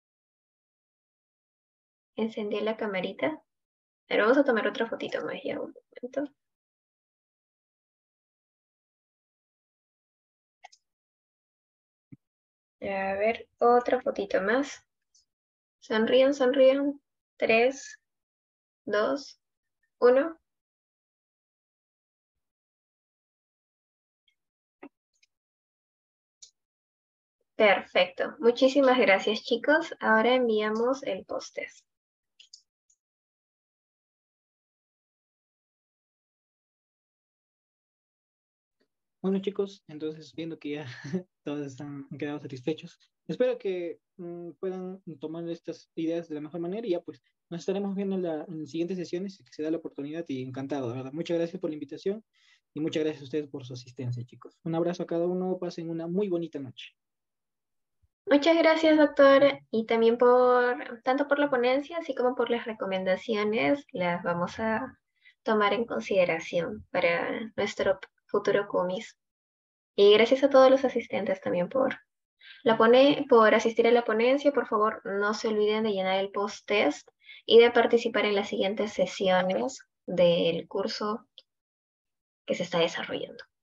encendí la camarita. Pero vamos a tomar otra fotito más ya un momento. A ver, otra fotito más. Sonrían, sonrían. 3, 2, 1. Perfecto. Muchísimas gracias, chicos. Ahora enviamos el post-test. Bueno, chicos, entonces viendo que ya todos han quedado satisfechos, espero que puedan tomar estas ideas de la mejor manera y ya pues nos estaremos viendo en siguientes sesiones si se da la oportunidad y encantado, de verdad. Muchas gracias por la invitación y muchas gracias a ustedes por su asistencia, chicos. Un abrazo a cada uno, pasen una muy bonita noche. Muchas gracias, doctor, y también tanto por la ponencia, así como por las recomendaciones, las vamos a tomar en consideración para nuestro futuro CUMIS. Y gracias a todos los asistentes también por asistir a la ponencia. Por favor, no se olviden de llenar el post-test y de participar en las siguientes sesiones del curso que se está desarrollando.